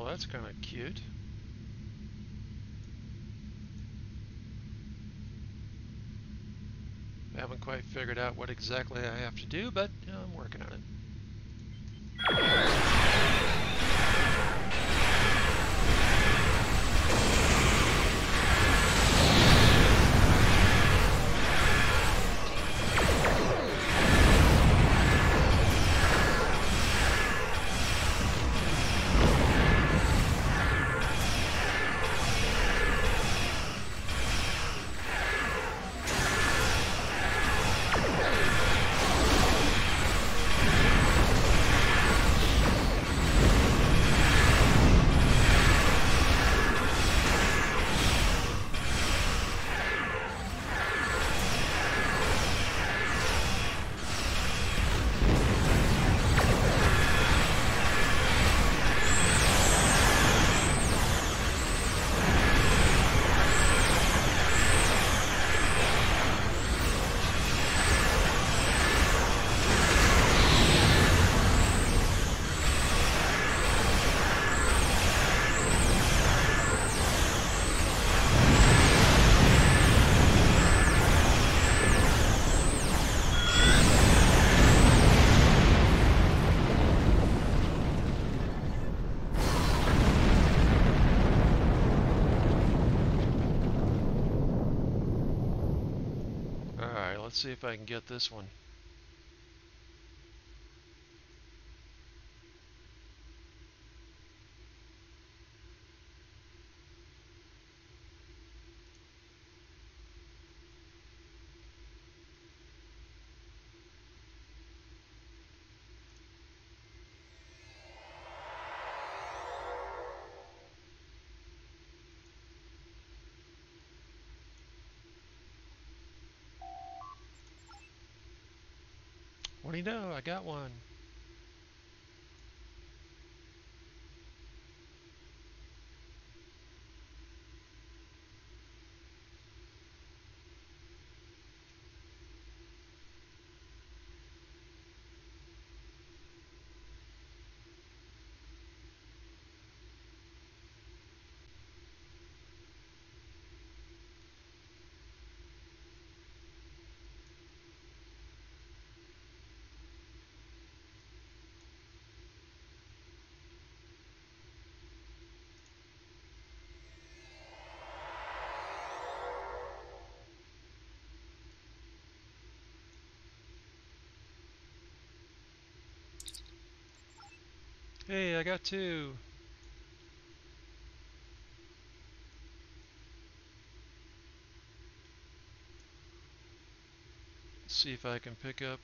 that's kind of cute. I haven't quite figured out what exactly I have to do, but I'm working on it. Alright, let's see if I can get this one. What do you know? I got one. Hey, I got two. Let's see if I can pick up.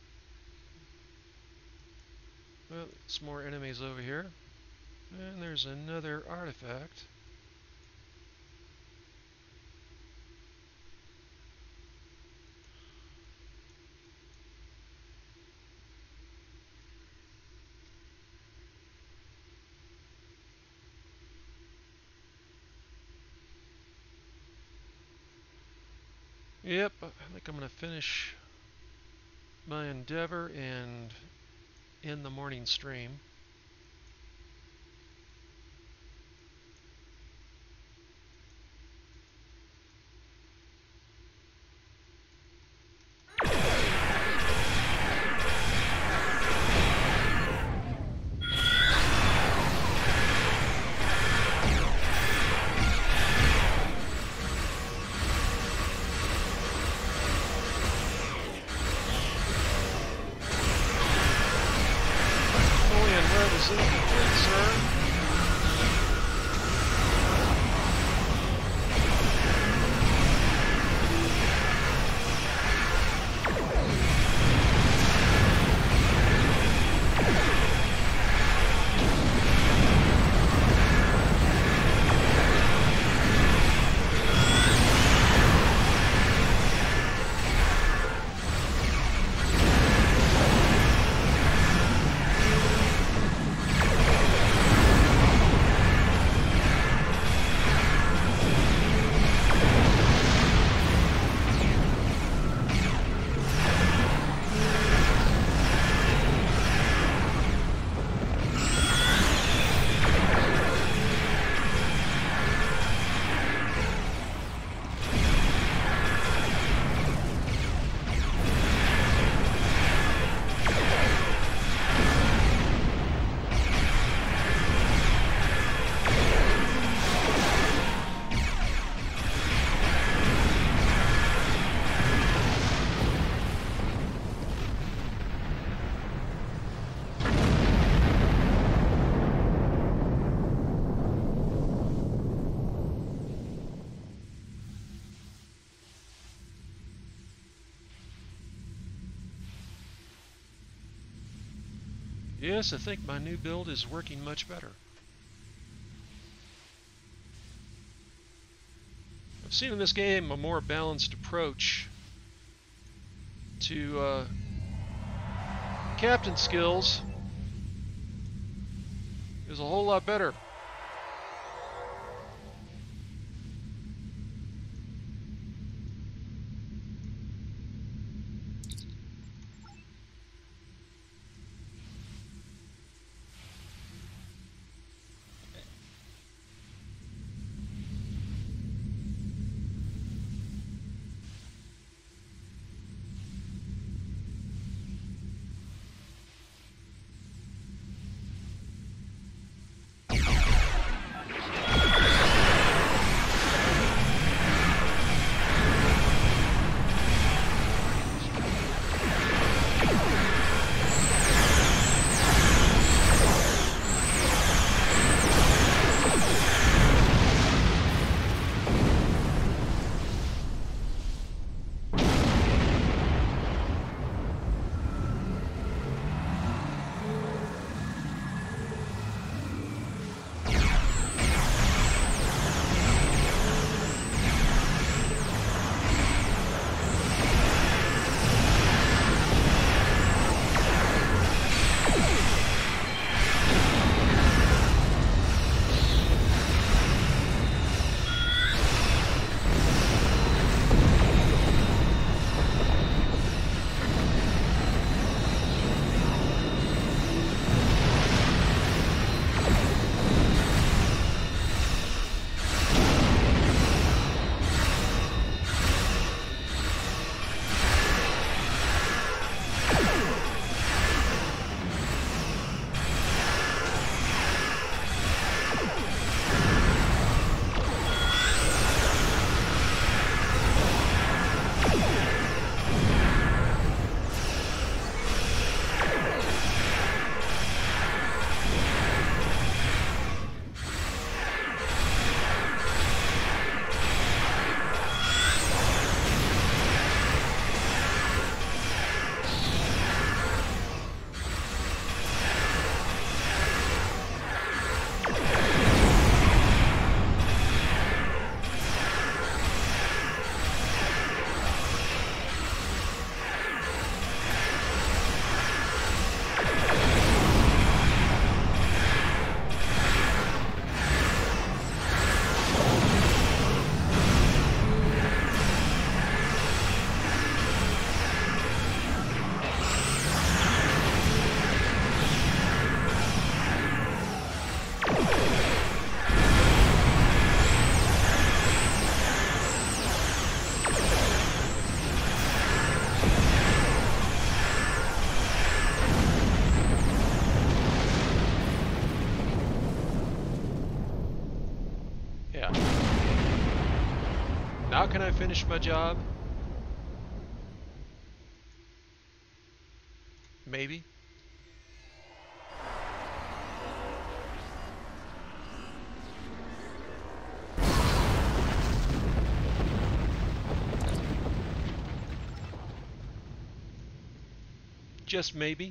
Well, some more enemies over here. And there's another artifact. Yep, I think I'm going to finish my endeavor and end the morning stream. Yes, I think my new build is working much better. I've seen in this game a more balanced approach to captain skills. Is a whole lot better. Yeah. Now can I finish my job? Maybe. Just maybe.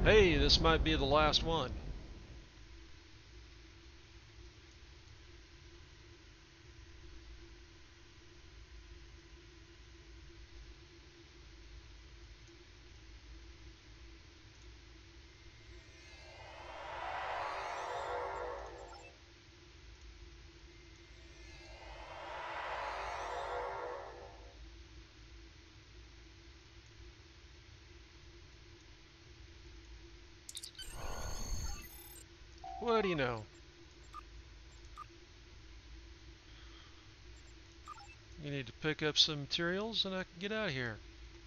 Hey, this might be the last one. What do you know? You need to pick up some materials and I can get out of here.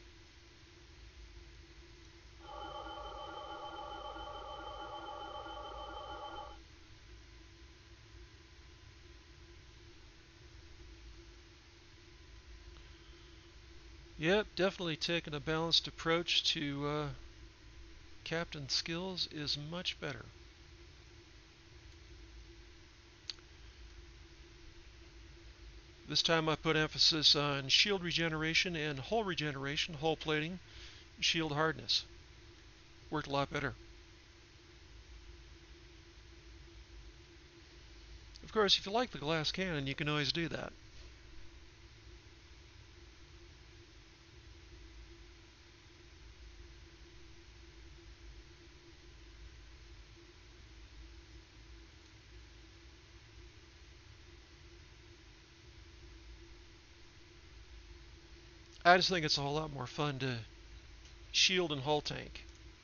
Yep, definitely taking a balanced approach to captain skills is much better. This time I put emphasis on shield regeneration and hull regeneration, hull plating, shield hardness. Worked a lot better. Of course, if you like the glass cannon, you can always do that. I just think it's a whole lot more fun to shield and hull tank.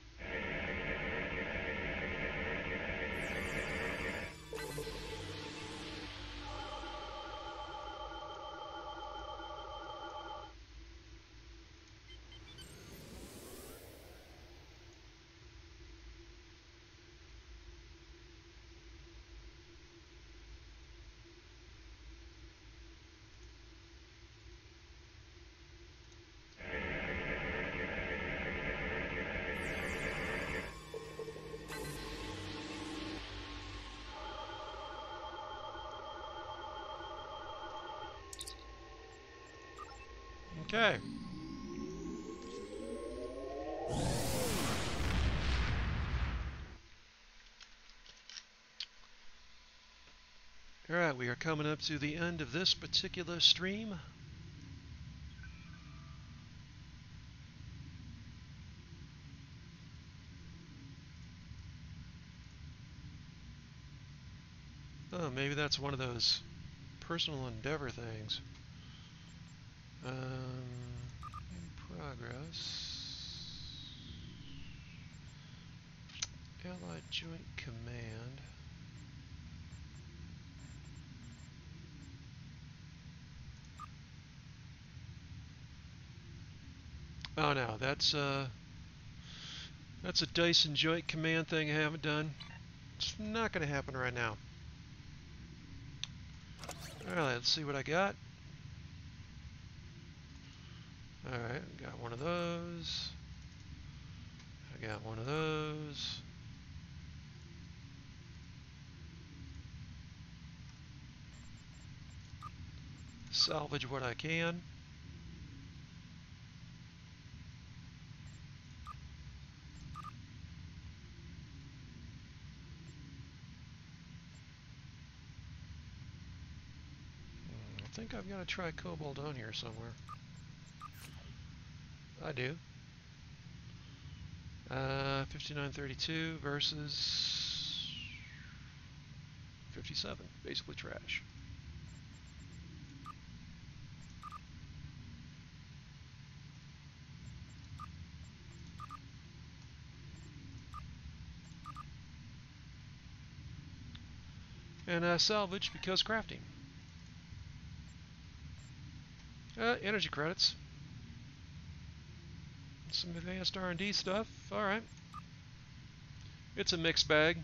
Okay. Alright, we are coming up to the end of this particular stream. Oh, maybe that's one of those personal endeavor things. In progress. Allied Joint Command. Oh no, that's a Dyson Joint Command thing I haven't done. It's not going to happen right now. Alright, let's see what I got. Alright, got one of those. I got one of those. Salvage what I can. I think I've got to try Cobalt on here somewhere. I do. 5932 versus 57. Basically trash. And salvage because crafting. Energy credits. Some advanced R&D stuff. Alright. It's a mixed bag.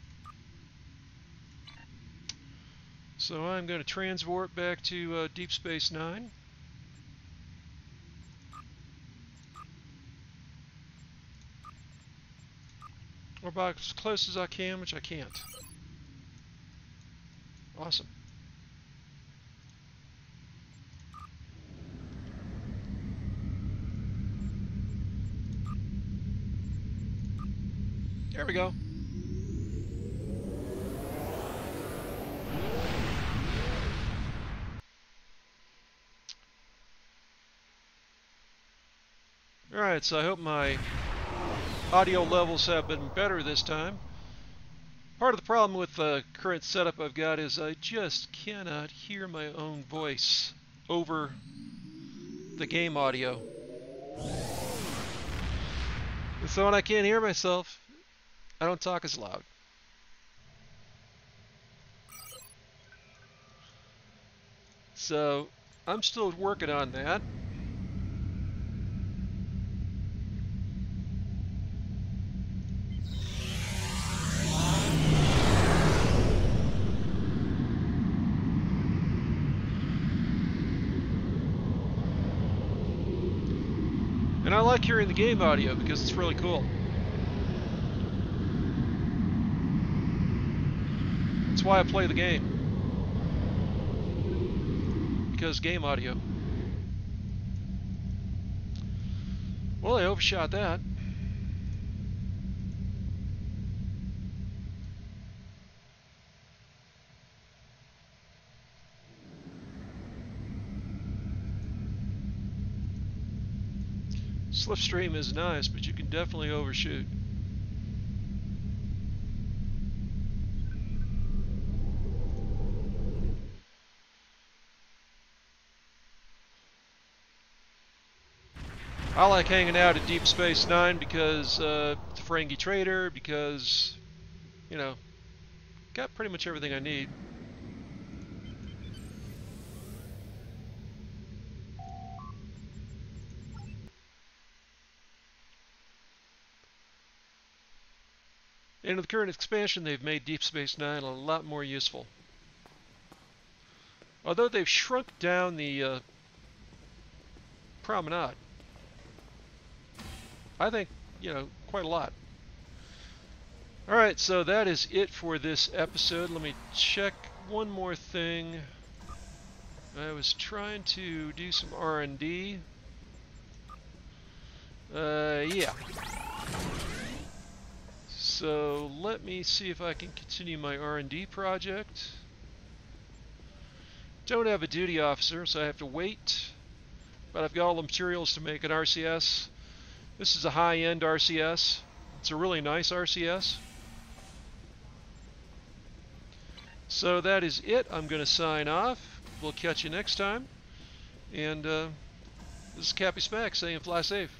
So I'm going to transwarp back to Deep Space Nine. Or about as close as I can, which I can't. Awesome. There we go. Alright, so I hope my audio levels have been better this time. Part of the problem with the current setup I've got is I just cannot hear my own voice over the game audio. And so when I can't hear myself, I don't talk as loud. So I'm still working on that. And I like hearing the game audio because it's really cool. That's why I play the game. Because game audio. Well, I overshot that. Slipstream is nice, but you can definitely overshoot. I like hanging out at Deep Space Nine because it's a Ferengi trader, because, you know, got pretty much everything I need. And with the current expansion, they've made Deep Space Nine a lot more useful. Although they've shrunk down the promenade. I think, you know, quite a lot. Alright, so that is it for this episode. Let me check one more thing. I was trying to do some R&D. Yeah. So let me see if I can continue my R&D project. Don't have a duty officer, so I have to wait. But I've got all the materials to make an RCS. This is a high-end RCS. It's a really nice RCS. So that is it. I'm going to sign off. We'll catch you next time. And this is Cappy Smack saying fly safe.